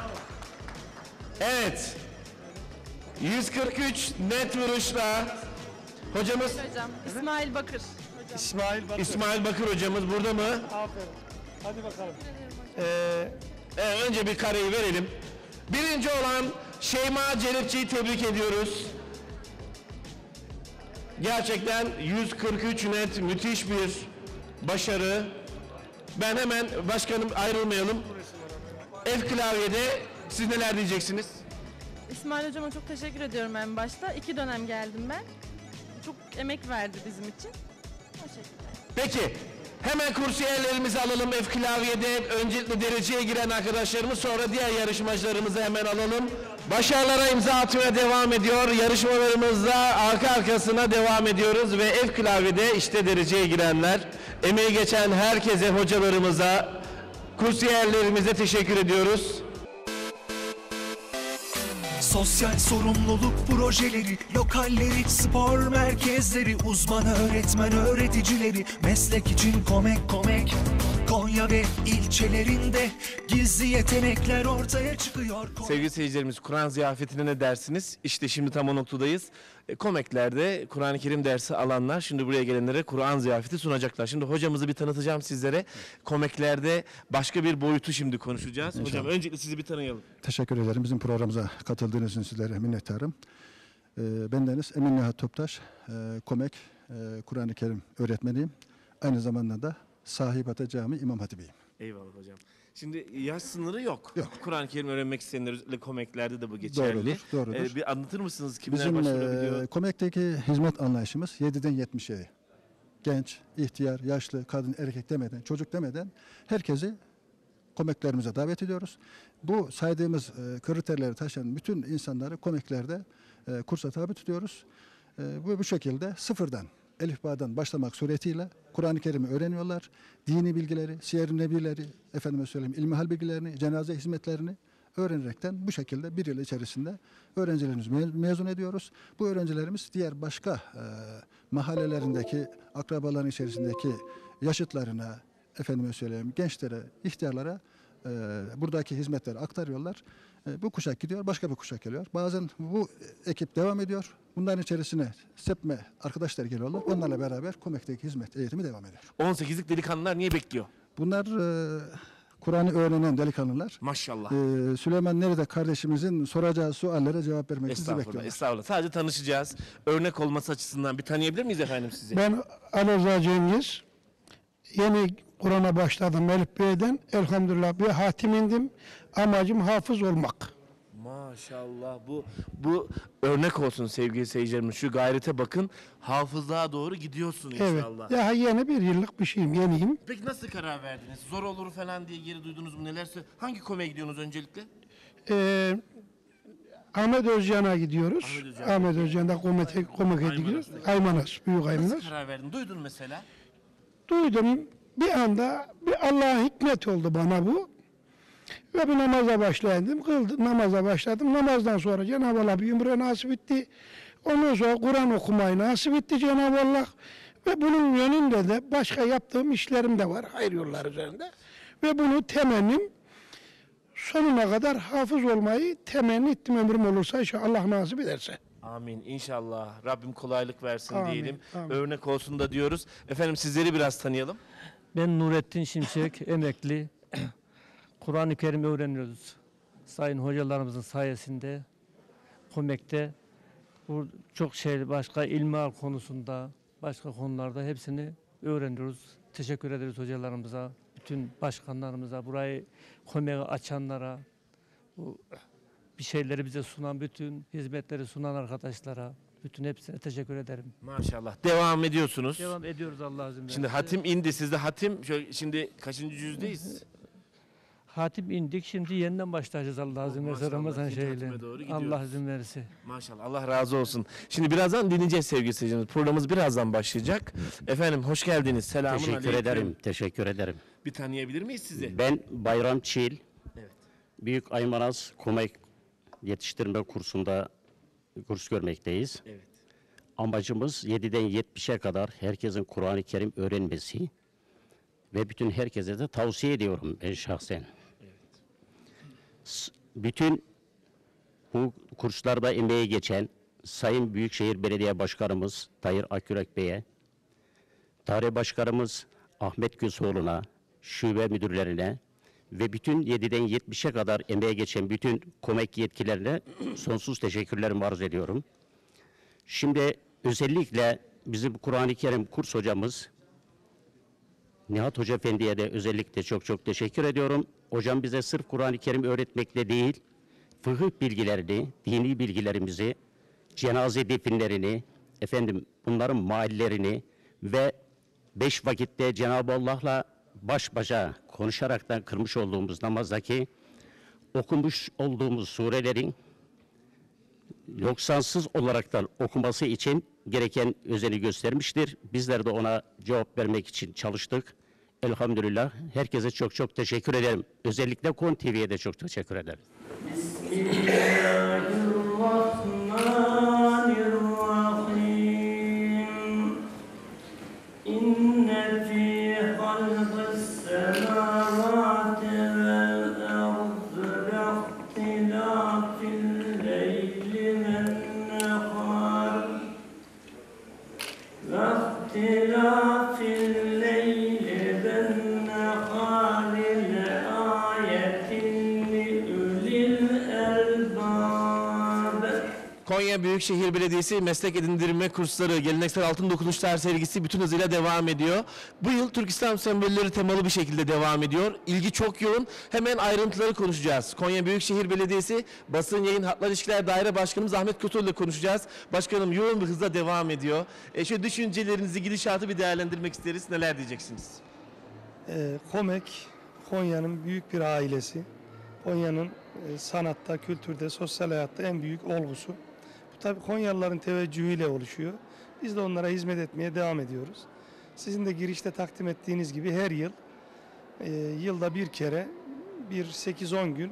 Evet. yüz kırk üç net vuruşla hocamız Hocam İsmail Bakır. İsmail Bakır. İsmail Bakır hocamız burada mı? Aferin. Hadi bakalım. Ee, Evet, önce bir kareyi verelim. Birinci olan Şeyma Celepçi'yi tebrik ediyoruz. Gerçekten yüz kırk üç net müthiş bir başarı. Ben hemen başkanım ayrılmayalım. F klavyede siz neler diyeceksiniz? İsmail hocama çok teşekkür ediyorum en başta. İki dönem geldim ben. Çok emek verdi bizim için. O şekilde. Peki, hemen kursiyerlerimizi alalım F klavyede. Öncelikle dereceye giren arkadaşlarımız, sonra diğer yarışmacılarımızı hemen alalım. Başarılara imza atmaya devam ediyor. Yarışmalarımızda arka arkasına devam ediyoruz ve F klavyede işte dereceye girenler. Emeği geçen herkese, hocalarımıza, kursiyerlerimize teşekkür ediyoruz. Sosyal sorumluluk projeleri, lokalleri, spor merkezleri, uzman öğretmen öğreticileri, meslek için Komek Komek. Konya ve ilçelerinde gizli yetenekler ortaya çıkıyor. Sevgili seyircilerimiz, Kur'an ziyafetine ne dersiniz? İşte şimdi tam o noktadayız. E, Komekler'de Kur'an-ı Kerim dersi alanlar şimdi buraya gelenlere Kur'an ziyafeti sunacaklar. Şimdi hocamızı bir tanıtacağım sizlere. Komekler'de başka bir boyutu şimdi konuşacağız. İnşallah. Hocam öncelikle sizi bir tanıyalım. Teşekkür ederim. Bizim programımıza katıldığınız için sizlere minnettarım. Ee, bendeniz Emin Nihat Toptaş, e, Komek, e, Kur'an-ı Kerim öğretmeniyim. Aynı zamanda da Sahibate Cami İmam Hatibiyim. Eyvallah hocam. Şimdi yaş sınırı yok. Yok. Kur'an-ı Kerim öğrenmek isteyenler, özellikle Komekler'de de bu geçerli. Doğrudur, doğrudur. Ee, bir anlatır mısınız kimler Bizim başvurabiliyor? e, Komek'teki hizmet anlayışımız yediden yetmişe. Genç, ihtiyar, yaşlı, kadın, erkek demeden, çocuk demeden herkesi Komeklerimize davet ediyoruz. Bu saydığımız e, kriterleri taşıyan bütün insanları Komeklerde e, kursa tabi tutuyoruz. E, bu bu şekilde sıfırdan, elifbadan başlamak suretiyle Kur'an-ı Kerim'i öğreniyorlar. Dini bilgileri, siyer-i nebileri, efendime söyleyeyim ilmihal bilgilerini, cenaze hizmetlerini öğrenerekten bu şekilde bir yıl içerisinde öğrencilerimizi me- mezun ediyoruz. Bu öğrencilerimiz diğer başka e, mahallelerindeki akrabaların içerisindeki yaşıtlarına, efendime söyleyeyim gençlere, ihtiyarlara e, buradaki hizmetleri aktarıyorlar. E, bu kuşak gidiyor, başka bir kuşak geliyor. Bazen bu ekip devam ediyor. Bunların içerisine sepme arkadaşlar geliyorlar. Onlarla beraber Komek'teki hizmet eğitimi devam ediyor. on sekizlik delikanlılar niye bekliyor? Bunlar e, Kur'an'ı öğrenen delikanlılar. Maşallah. E, Süleyman Nerede kardeşimizin soracağı suallere cevap vermek için bizi Estağfurullah, bekliyorlar. estağfurullah. Sadece tanışacağız. Örnek olması açısından bir tanıyabilir miyiz efendim sizi? Ben Ali Rıza Cengiz. Yeni Kur'an'a başladım Elif Bey'den. Elhamdülillah bir hatim indim. Amacım hafız olmak. Maşallah, bu bu örnek olsun sevgili seyircilerimiz. Şu gayrete bakın, hafızlığa doğru gidiyorsun inşallah. Evet. Daha yeni bir yıllık bir şeyim, yeniyim. Peki nasıl karar verdiniz? Zor olur falan diye geri duydunuz mu, nelerse? Hangi komiye gidiyorsunuz öncelikle? Ee, Ahmet Özcan'a gidiyoruz. Ahmet Özcan. Ahmet Özcan'da komite, komite gidiyoruz. Aymanas, Büyük Aymanas. Nasıl karar verdin? Duydun mesela? Duydum. Bir anda bir Allah'ın hikmeti oldu bana bu. Ve bir namaza başladım. Kıldım, namaza başladım. Namazdan sonra Cenab-ı Allah bir ömre nasip etti. Ondan sonra Kur'an okumayı nasip etti Cenab-ı Allah. Ve bunun yönünde de başka yaptığım işlerim de var hayır yollar üzerinde. Ve bunu temennim sonuna kadar hafız olmayı temenni ettim ömrüm olursa inşallah Allah nasip ederse. Amin inşallah. Rabbim kolaylık versin Amin, diyelim. amin. Örnek olsun da diyoruz. Efendim sizleri biraz tanıyalım. Ben Nurettin Şimşek, emekli. Kur'an-ı Kerim öğreniyoruz. Sayın hocalarımızın sayesinde Komek'te bu çok şey başka ilmihal konusunda, başka konularda hepsini öğreniyoruz. Teşekkür ederiz hocalarımıza, bütün başkanlarımıza, burayı Komek'e açanlara, bu bir şeyleri bize sunan, bütün hizmetleri sunan arkadaşlara, bütün hepsine teşekkür ederim. Maşallah. Devam ediyorsunuz. Devam ediyoruz Allah izin verirse. Şimdi hatim indi. Sizde hatim şöyle, şimdi kaçıncı yüzdeyiz? Hatim indik, şimdi yeniden başlayacağız Allah izin verirse Ramazan şeyle. Allah izin verirse. Maşallah, Allah razı olsun. Şimdi birazdan dinleyeceğiz sevgili seyircilerimiz. Programımız birazdan başlayacak. Efendim hoş geldiniz. Selamun Teşekkür aleyküm. ederim, teşekkür ederim. Bir tanıyabilir miyiz sizi? Ben Bayram Çiğil. Evet. Büyük Aymanas Komek yetiştirme kursunda kurs görmekteyiz. Evet. Amacımız yediden yetmişe kadar herkesin Kur'an-ı Kerim öğrenmesi ve bütün herkese de tavsiye ediyorum ben şahsen. S- Bütün bu kurslarda emeği geçen Sayın Büyükşehir Belediye Başkanımız Tayyip Akgürek Bey'e Tarih Başkanımız Ahmet Köseoğlu'na, şube müdürlerine ve bütün yediden yetmişe kadar emeğe geçen bütün KOMEK yetkililerine sonsuz teşekkürlerimi arz ediyorum. Şimdi özellikle bizim Kur'an-ı Kerim kurs hocamız Nihat Hoca Efendi'ye de özellikle çok çok teşekkür ediyorum. Hocam bize sırf Kur'an-ı Kerim öğretmekle değil, fıkıh bilgilerini, dini bilgilerimizi, cenaze definlerini, efendim bunların mahallelerini ve beş vakitte Cenab-ı Allah'la baş başa konuşaraktan kırmış olduğumuz namazdaki okumuş olduğumuz surelerin noksansız olaraktan okuması için gereken özeni göstermiştir. Bizler de ona cevap vermek için çalıştık. Elhamdülillah. Herkese çok çok teşekkür ederim. Özellikle Kon T V'ye de çok teşekkür ederim. Bismillahirrahmanirrahim. İnne fî halqis semâvâti vel ardı lehtilâfil leyli ven-nehâr lehtilâfil leyli ven-nehâri leâyetin liulil elbâb. Konya Büyükşehir Belediyesi Meslek Edindirme Kursları Geleneksel Altın Dokunuşlar sergisi bütün hızıyla devam ediyor. Bu yıl Türk İslam sembolleri temalı bir şekilde devam ediyor. İlgi çok yoğun. Hemen ayrıntıları konuşacağız. Konya Büyükşehir Belediyesi Basın Yayın Hatlar İlişkiler Daire Başkanımız Ahmet Köseoğlu ile konuşacağız. Başkanım yoğun bir hızla devam ediyor. E, şu düşüncelerinizi, gidişatı bir değerlendirmek isteriz. Neler diyeceksiniz? Ee, KOMEK, Konya'nın büyük bir ailesi. Konya'nın e, sanatta, kültürde, sosyal hayatta en büyük olgusu. Bu tabii Konyalıların teveccühüyle oluşuyor. Biz de onlara hizmet etmeye devam ediyoruz. Sizin de girişte takdim ettiğiniz gibi her yıl, e, yılda bir kere, bir sekiz on gün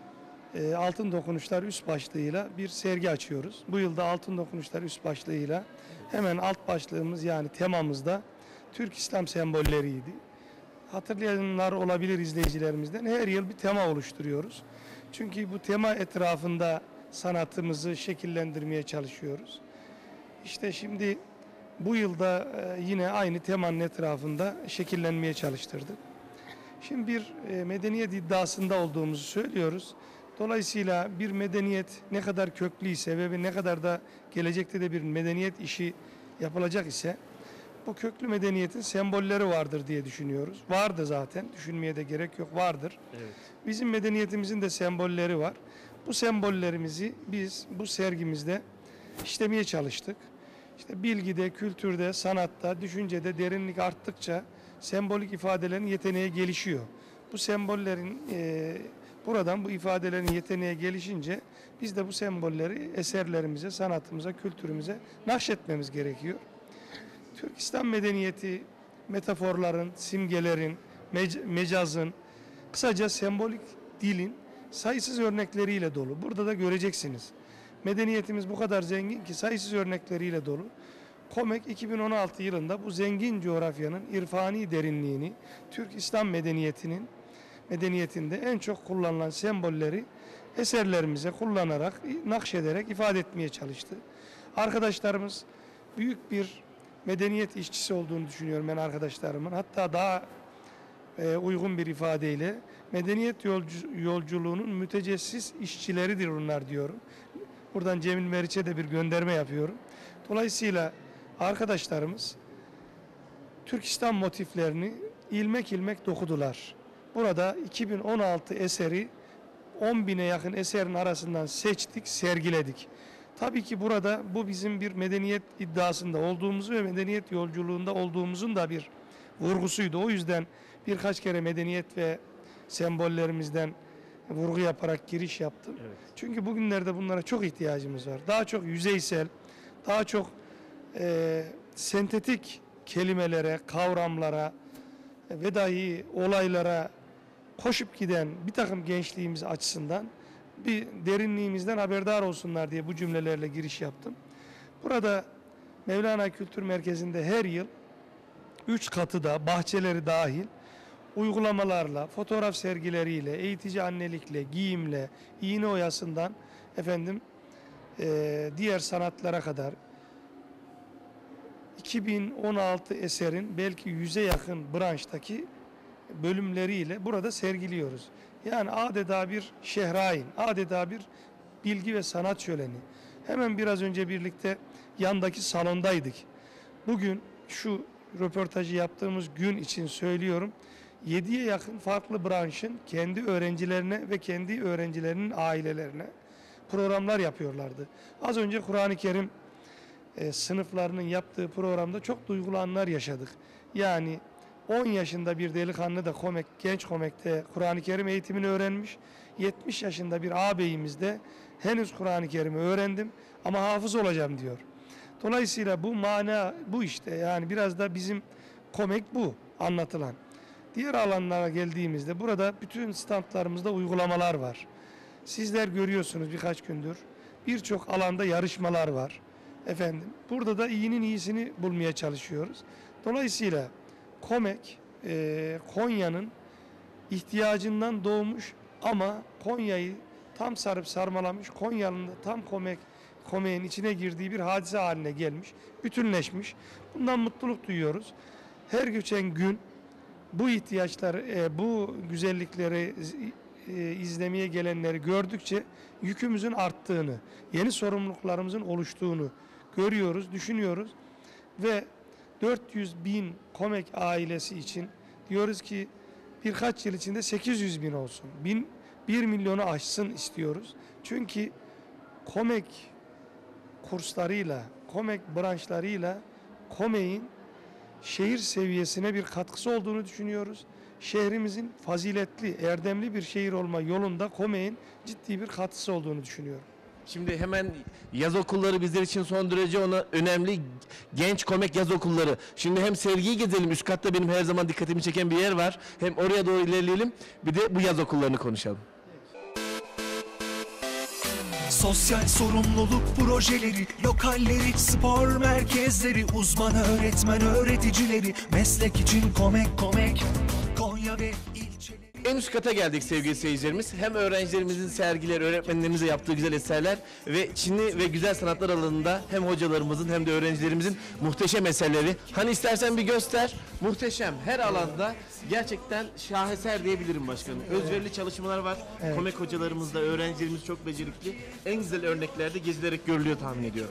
e, Altın Dokunuşlar üst başlığıyla bir sergi açıyoruz. Bu yılda Altın Dokunuşlar üst başlığıyla hemen alt başlığımız yani temamızda Türk İslam sembolleriydi. Hatırlayanlar olabilir izleyicilerimizden. Her yıl bir tema oluşturuyoruz. Çünkü bu tema etrafında sanatımızı şekillendirmeye çalışıyoruz. İşte şimdi bu yılda yine aynı temanın etrafında şekillenmeye çalıştırdık. Şimdi bir medeniyet iddiasında olduğumuzu söylüyoruz. Dolayısıyla bir medeniyet ne kadar köklüyse ve ne kadar da gelecekte de bir medeniyet işi yapılacak ise bu köklü medeniyetin sembolleri vardır diye düşünüyoruz. Vardı zaten. Düşünmeye de gerek yok. Vardır. Evet. Bizim medeniyetimizin de sembolleri var. Bu sembollerimizi biz bu sergimizde işlemeye çalıştık. İşte bilgide, kültürde, sanatta, düşüncede derinlik arttıkça sembolik ifadelerin yeteneği gelişiyor. Bu sembollerin e, buradan bu ifadelerin yeteneği gelişince biz de bu sembolleri eserlerimize, sanatımıza, kültürümüze nakşetmemiz gerekiyor. Türk İslam medeniyeti metaforların, simgelerin, mec mecazın, kısaca sembolik dilin sayısız örnekleriyle dolu. Burada da göreceksiniz. Medeniyetimiz bu kadar zengin ki sayısız örnekleriyle dolu. KOMEK iki bin on altı yılında bu zengin coğrafyanın irfani derinliğini, Türk İslam medeniyetinin medeniyetinde en çok kullanılan sembolleri eserlerimize kullanarak, nakşederek ifade etmeye çalıştı. Arkadaşlarımız büyük bir medeniyet işçisi olduğunu düşünüyorum ben arkadaşlarımın. Hatta daha e, uygun bir ifadeyle medeniyet yolcu, yolculuğunun mütecessis işçileridir bunlar diyorum. Buradan Cemil Meriç'e de bir gönderme yapıyorum. Dolayısıyla arkadaşlarımız Türk İslam motiflerini ilmek ilmek dokudular. Burada iki bin on altı eseri on bine yakın eserin arasından seçtik, sergiledik. Tabii ki burada bu bizim bir medeniyet iddiasında olduğumuzu ve medeniyet yolculuğunda olduğumuzun da bir vurgusuydu. O yüzden birkaç kere medeniyet ve sembollerimizden vurgu yaparak giriş yaptım. Evet. Çünkü bugünlerde bunlara çok ihtiyacımız var. Daha çok yüzeysel, daha çok e, sentetik kelimelere, kavramlara ve dahi olaylara koşup giden bir takım gençliğimiz açısından bir derinliğimizden haberdar olsunlar diye bu cümlelerle giriş yaptım. Burada Mevlana Kültür Merkezi'nde her yıl üç katıda bahçeleri dahil uygulamalarla, fotoğraf sergileriyle, eğitici annelikle, giyimle, iğne oyasından efendim e, diğer sanatlara kadar iki bin on altı eserin belki yüze yakın branştaki bölümleriyle burada sergiliyoruz. Yani adeta bir şehrain, adeta bir bilgi ve sanat şöleni. Hemen biraz önce birlikte yandaki salondaydık. Bugün şu röportajı yaptığımız gün için söylüyorum. yediye yakın farklı branşın kendi öğrencilerine ve kendi öğrencilerinin ailelerine programlar yapıyorlardı. Az önce Kur'an-ı Kerim e, sınıflarının yaptığı programda çok duygulu anlar yaşadık. Yani on yaşında bir delikanlı da Komek, genç Komek'te Kur'an-ı Kerim eğitimini öğrenmiş. yetmiş yaşında bir ağabeyimiz de henüz Kur'an-ı Kerim'i öğrendim ama hafız olacağım diyor. Dolayısıyla bu mana bu işte, yani biraz da bizim Komek bu anlatılan. Diğer alanlara geldiğimizde burada bütün standlarımızda uygulamalar var. Sizler görüyorsunuz birkaç gündür birçok alanda yarışmalar var. Efendim burada da iyinin iyisini bulmaya çalışıyoruz. Dolayısıyla Komek e, Konya'nın ihtiyacından doğmuş ama Konya'yı tam sarıp sarmalamış, Konya'nın da tam Komek Komek'in içine girdiği bir hadise haline gelmiş, bütünleşmiş. Bundan mutluluk duyuyoruz. Her geçen gün bu ihtiyaçları, e, bu güzellikleri e, izlemeye gelenleri gördükçe yükümüzün arttığını, yeni sorumluluklarımızın oluştuğunu görüyoruz, düşünüyoruz ve dört yüz bin Komek ailesi için diyoruz ki birkaç yıl içinde sekiz yüz bin olsun, bin, bir milyonu aşsın istiyoruz. Çünkü Komek kurslarıyla, Komek branşlarıyla Komek'in şehir seviyesine bir katkısı olduğunu düşünüyoruz. Şehrimizin faziletli, erdemli bir şehir olma yolunda Komek'in ciddi bir katkısı olduğunu düşünüyorum. Şimdi hemen yaz okulları bizler için son derece ona önemli, genç Komek yaz okulları. Şimdi hem sergiyi gezelim, üst katta benim her zaman dikkatimi çeken bir yer var. Hem oraya doğru ilerleyelim, bir de bu yaz okullarını konuşalım. Sosyal sorumluluk projeleri, lokalleri, spor merkezleri, uzman öğretmen öğreticileri, meslek için Komek Komek, Konya ve ilçeleri. En üst kata geldik sevgili seyircilerimiz. Hem öğrencilerimizin sergileri, öğretmenlerimizin yaptığı güzel eserler ve Çinli ve güzel sanatlar alanında hem hocalarımızın hem de öğrencilerimizin muhteşem eserleri. Hani istersen bir göster. Muhteşem. Her alanda gerçekten şaheser diyebilirim başkanım. Özverili çalışmalar var. Evet. Komek hocalarımız da, öğrencilerimiz çok becerikli. En güzel örneklerde gezilerek görülüyor tahmin ediyorum.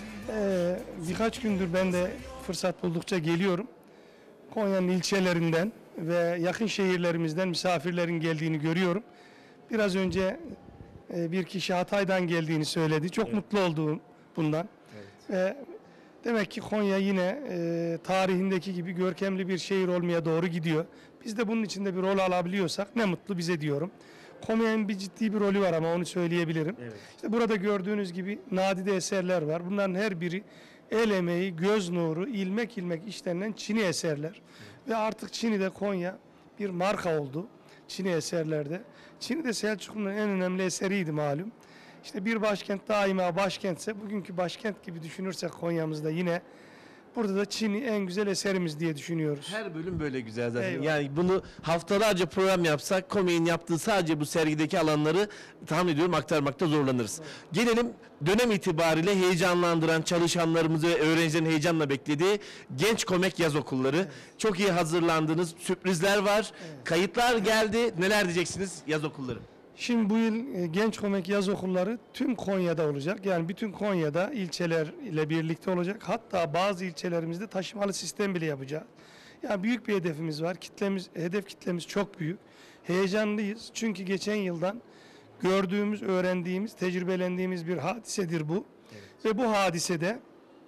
Ee, birkaç gündür ben de fırsat buldukça geliyorum. Konya'nın ilçelerinden ve yakın şehirlerimizden misafirlerin geldiğini görüyorum. Biraz önce e, bir kişi Hatay'dan geldiğini söyledi. Çok evet. mutlu oldum bundan. Evet. Ve demek ki Konya yine e, tarihindeki gibi görkemli bir şehir olmaya doğru gidiyor. Biz de bunun içinde bir rol alabiliyorsak ne mutlu bize diyorum. Konya'nın bir ciddi bir rolü var ama onu söyleyebilirim. Evet. İşte burada gördüğünüz gibi nadide eserler var. Bunların her biri el emeği, göz nuru, ilmek ilmek işlenen Çini eserler. Evet. Ve artık Çini'de Konya bir marka oldu. Çini eserlerde. Çini de Selçuklu'nun en önemli eseriydi malum. İşte bir başkent daima başkentse, bugünkü başkent gibi düşünürsek Konya'mızda yine burada da Çin'i en güzel eserimiz diye düşünüyoruz. Her bölüm böyle güzel zaten. Eyvallah. Yani bunu haftalarca program yapsak Komek'in yaptığı sadece bu sergideki alanları tahmin ediyorum aktarmakta zorlanırız. Evet. Gelelim dönem itibariyle heyecanlandıran çalışanlarımızı ve öğrencilerin heyecanla beklediği Genç Komek Yaz Okulları. Evet. Çok iyi hazırlandınız. Sürprizler var. Evet. Kayıtlar geldi. Neler diyeceksiniz yaz okulları? Şimdi bu yıl e, Genç Komek Yaz Okulları tüm Konya'da olacak. Yani bütün Konya'da ilçeler ile birlikte olacak. Hatta bazı ilçelerimizde taşımalı sistem bile yapacağız. Yani büyük bir hedefimiz var. Kitlemiz, hedef kitlemiz çok büyük. Heyecanlıyız. Çünkü geçen yıldan gördüğümüz, öğrendiğimiz, tecrübelendiğimiz bir hadisedir bu. Evet. Ve bu hadisede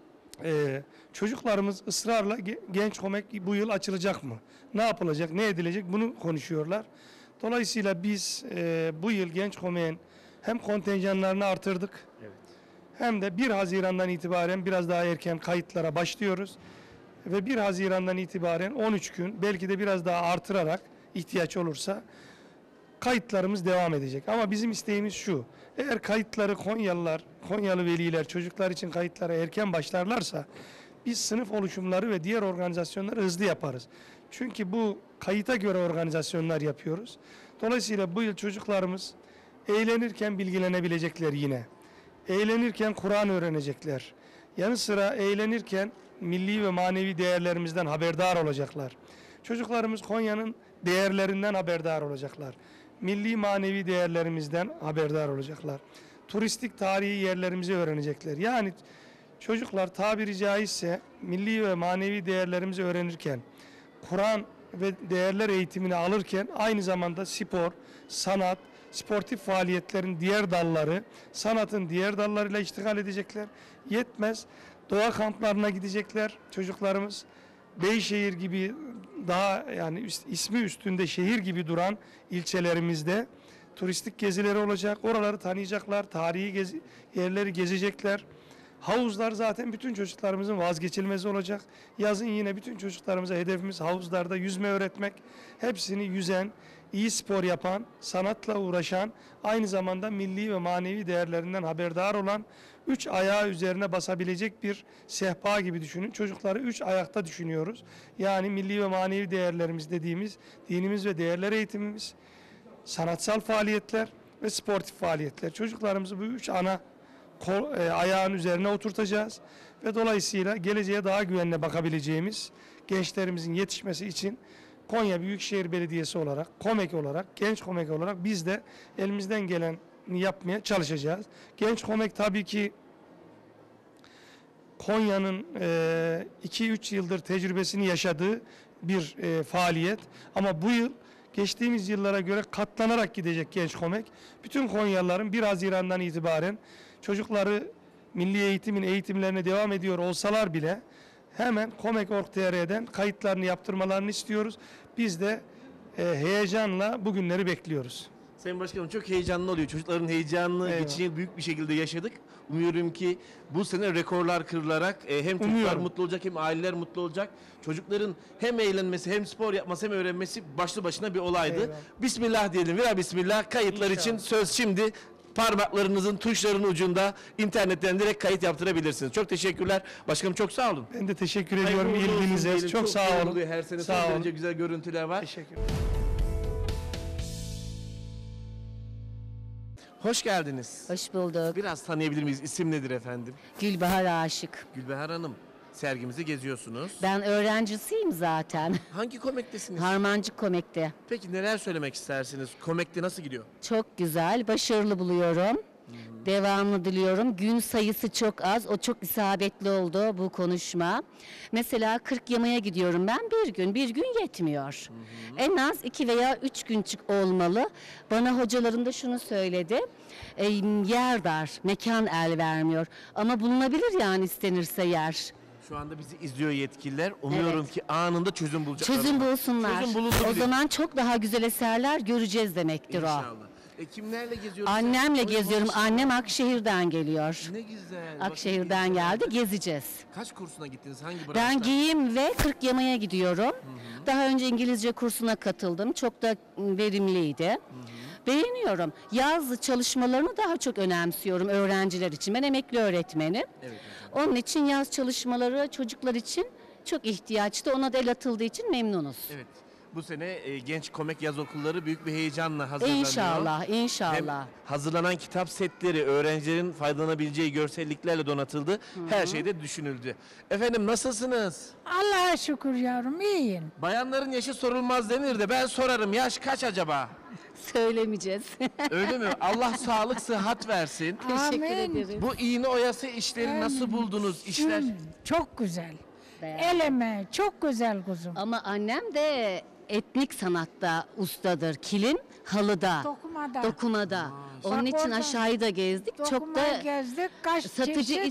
e, çocuklarımız ısrarla Genç Komek bu yıl açılacak mı? Ne yapılacak, ne edilecek bunu konuşuyorlar. Dolayısıyla biz e, bu yıl Genç Komek'in hem kontenjanlarını artırdık, evet, hem de bir Haziran'dan itibaren biraz daha erken kayıtlara başlıyoruz. Ve bir Haziran'dan itibaren on üç gün belki de biraz daha artırarak ihtiyaç olursa kayıtlarımız devam edecek. Ama bizim isteğimiz şu: eğer kayıtları Konyalılar, Konyalı veliler çocuklar için kayıtlara erken başlarlarsa biz sınıf oluşumları ve diğer organizasyonları hızlı yaparız. Çünkü bu kayıta göre organizasyonlar yapıyoruz. Dolayısıyla bu yıl çocuklarımız eğlenirken bilgilenebilecekler yine. Eğlenirken Kur'an öğrenecekler. Yanı sıra eğlenirken milli ve manevi değerlerimizden haberdar olacaklar. Çocuklarımız Konya'nın değerlerinden haberdar olacaklar. Milli manevi değerlerimizden haberdar olacaklar. Turistik tarihi yerlerimizi öğrenecekler. Yani çocuklar tabiri caizse milli ve manevi değerlerimizi öğrenirken, Kur'an ve değerler eğitimini alırken aynı zamanda spor, sanat, sportif faaliyetlerin diğer dalları, sanatın diğer dallarıyla iştigal edecekler. Yetmez, doğa kamplarına gidecekler çocuklarımız. Beyşehir gibi daha yani üst, ismi üstünde şehir gibi duran ilçelerimizde turistik gezileri olacak. Oraları tanıyacaklar, tarihi gezi, yerleri gezecekler. Havuzlar zaten bütün çocuklarımızın vazgeçilmezi olacak. Yazın yine bütün çocuklarımıza hedefimiz havuzlarda yüzme öğretmek. Hepsini yüzen, iyi spor yapan, sanatla uğraşan, aynı zamanda milli ve manevi değerlerinden haberdar olan, üç ayağı üzerine basabilecek bir sehpa gibi düşünün. Çocukları üç ayakta düşünüyoruz. Yani milli ve manevi değerlerimiz dediğimiz dinimiz ve değerler eğitimimiz, sanatsal faaliyetler ve sportif faaliyetler. Çocuklarımızı bu üç ana kol, e, ayağın üzerine oturtacağız ve dolayısıyla geleceğe daha güvenle bakabileceğimiz gençlerimizin yetişmesi için Konya Büyükşehir Belediyesi olarak, KOMEK olarak, Genç KOMEK olarak biz de elimizden geleni yapmaya çalışacağız. Genç KOMEK tabii ki Konya'nın iki üç yıldır tecrübesini yaşadığı bir e, faaliyet. Ama bu yıl geçtiğimiz yıllara göre katlanarak gidecek Genç KOMEK. Bütün Konyalıların bir Haziran'dan itibaren çocukları milli eğitimin eğitimlerine devam ediyor olsalar bile hemen komek nokta org nokta t r'den kayıtlarını yaptırmalarını istiyoruz. Biz de e, heyecanla bugünleri bekliyoruz. Sayın Başkanım çok heyecanlı oluyor. Çocukların heyecanını Eyvallah. geçen yıl büyük bir şekilde yaşadık. Umuyorum ki bu sene rekorlar kırılarak e, hem çocuklar Umuyorum. mutlu olacak hem aileler mutlu olacak. Çocukların hem eğlenmesi hem spor yapması hem öğrenmesi başlı başına bir olaydı. Eyvallah. Bismillah diyelim. Vera bismillah. Kayıtlar İnşallah. için söz şimdi. Parmaklarınızın tuşlarının ucunda internetten direkt kayıt yaptırabilirsiniz. Çok teşekkürler. Başkanım çok sağ olun. Ben de teşekkür Hayırlı ediyorum uğurlu olsun ilginize. diyelim. Çok, sağ güzel olun. oluyor. Her sene Sağ son olun. derece güzel görüntüler var. Teşekkür Hoş geldiniz. Hoş bulduk. Biraz tanıyabilir miyiz? İsim nedir efendim? Gülbahar Aşık. Gülbahar Hanım, sergimizi geziyorsunuz. Ben öğrencisiyim zaten. Hangi komektesiniz? Harmancık Komek'te. Peki neler söylemek istersiniz? Komekte nasıl gidiyor? Çok güzel, başarılı buluyorum. Devamlı diliyorum. Gün sayısı çok az. O çok isabetli oldu bu konuşma. Mesela kırk yamaya gidiyorum ben bir gün. Bir gün yetmiyor. En az iki veya üç gün çık olmalı. Bana hocalarım da şunu söyledi. E, yer dar, mekan el vermiyor. Ama bulunabilir yani istenirse yer. Şu anda bizi izliyor yetkililer. Umuyorum Evet. ki anında çözüm bulacaklar. Çözüm bulsunlar. Çözüm bulundu O bile. zaman çok daha güzel eserler göreceğiz demektir o. İnşallah. E, kimlerle geziyoruz? Annemle Oy, geziyorum. maşallah. Annem Akşehir'den geliyor. Ne güzel. Akşehir'den geldi. Gezeceğiz. Kaç kursuna gittiniz? Hangi branşta? Ben giyim ve kırk yamaya gidiyorum. Daha önce İngilizce kursuna katıldım. Çok da verimliydi. Beğeniyorum. Yazlı çalışmalarını daha çok önemsiyorum öğrenciler için. Ben emekli öğretmenim. Evet. Onun için yaz çalışmaları çocuklar için çok ihtiyaçtı. Ona da el atıldığı için memnunuz. Evet. Bu sene e, genç komik yaz okulları büyük bir heyecanla hazırlanıyor. İnşallah, inşallah. Hem hazırlanan kitap setleri öğrencilerin faydalanabileceği görselliklerle donatıldı. Her şey de düşünüldü. Efendim nasılsınız? Allah'a şükür yavrum iyiyim. Bayanların yaşı sorulmaz denir de ben sorarım yaş kaç acaba? Söylemeyeceğiz. Öyle mi? Allah sağlık sıhhat versin. Teşekkür Amin. ederiz. Bu iğne oyası işleri nasıl buldunuz? İşler Hı, çok güzel. Eleme çok güzel kuzum. Ama annem de etnik sanatta ustadır. Kilim, halıda, Dokumada. dokumada. Onun Bak için orada aşağıyı da gezdik. Çok Dokumayı da gezdik. Kaç satıcı çeşit?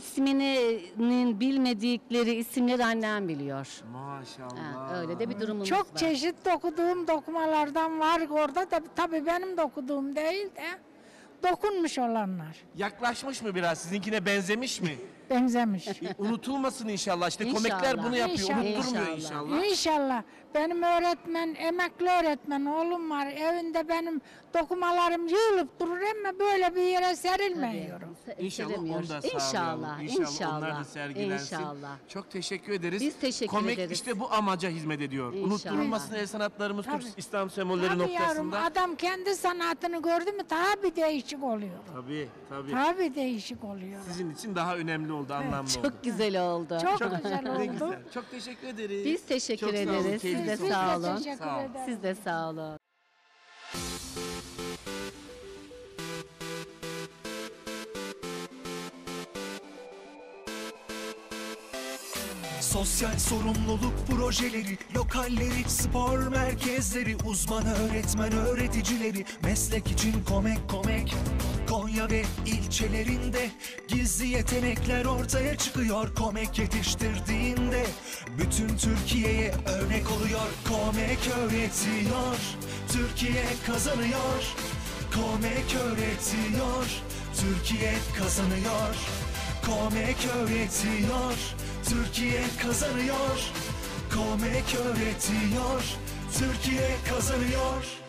isminin bilmedikleri isimleri annem biliyor. Maşallah. Ha, öyle de bir durumumuz Çok var. çeşit dokuduğum dokumalardan var orada da tabii benim dokuduğum değil de dokunmuş olanlar. Yaklaşmış mı biraz? Sizinkine benzemiş mi? Benzemiş. Unutulmasın inşallah. İşte komikler bunu yapıyor. İnşallah. Unutturmuyor inşallah. İnşallah. Benim öğretmen, emekli öğretmen oğlum var. Evinde benim dokumalarım yığılıp durur ama böyle bir yere serilmiyorum. İnşallah onu da İnşallah, sağlayalım. İnşallah, inşallah, onlar da sergilensin. inşallah. Çok teşekkür ederiz. Biz teşekkür Komik ederiz. işte bu amaca hizmet ediyor. İnşallah. Unutturulmasın el sanatlarımız Türk Tabii. İslam sembolleri Tabii yavrum noktasında. adam kendi sanatını gördü mü daha bir değişik oluyor. Tabii tabii. Tabii değişik oluyor. Sizin için daha önemli oldu, anlamlı oldu. Çok güzel oldu. Çok güzel Ne oldu. güzel. Çok teşekkür ederiz. Biz teşekkür Çok sağ olun, ederiz. Siz de keyifli sağ sohbet. olun. Teşekkür Sağ olun. ederim. Siz de sağ olun. Sosyal sorumluluk projeleri, lokalleri, spor merkezleri, uzman öğretmen öğreticileri, meslek için komek komek. Konya ve ilçelerinde gizli yetenekler ortaya çıkıyor. Komek yetiştirdiğinde bütün Türkiye'ye örnek oluyor. Komek öğretiyor, Türkiye kazanıyor. Komek öğretiyor, Türkiye kazanıyor. Komek öğretiyor, Türkiye kazanıyor. Komek öğretiyor, Türkiye kazanıyor.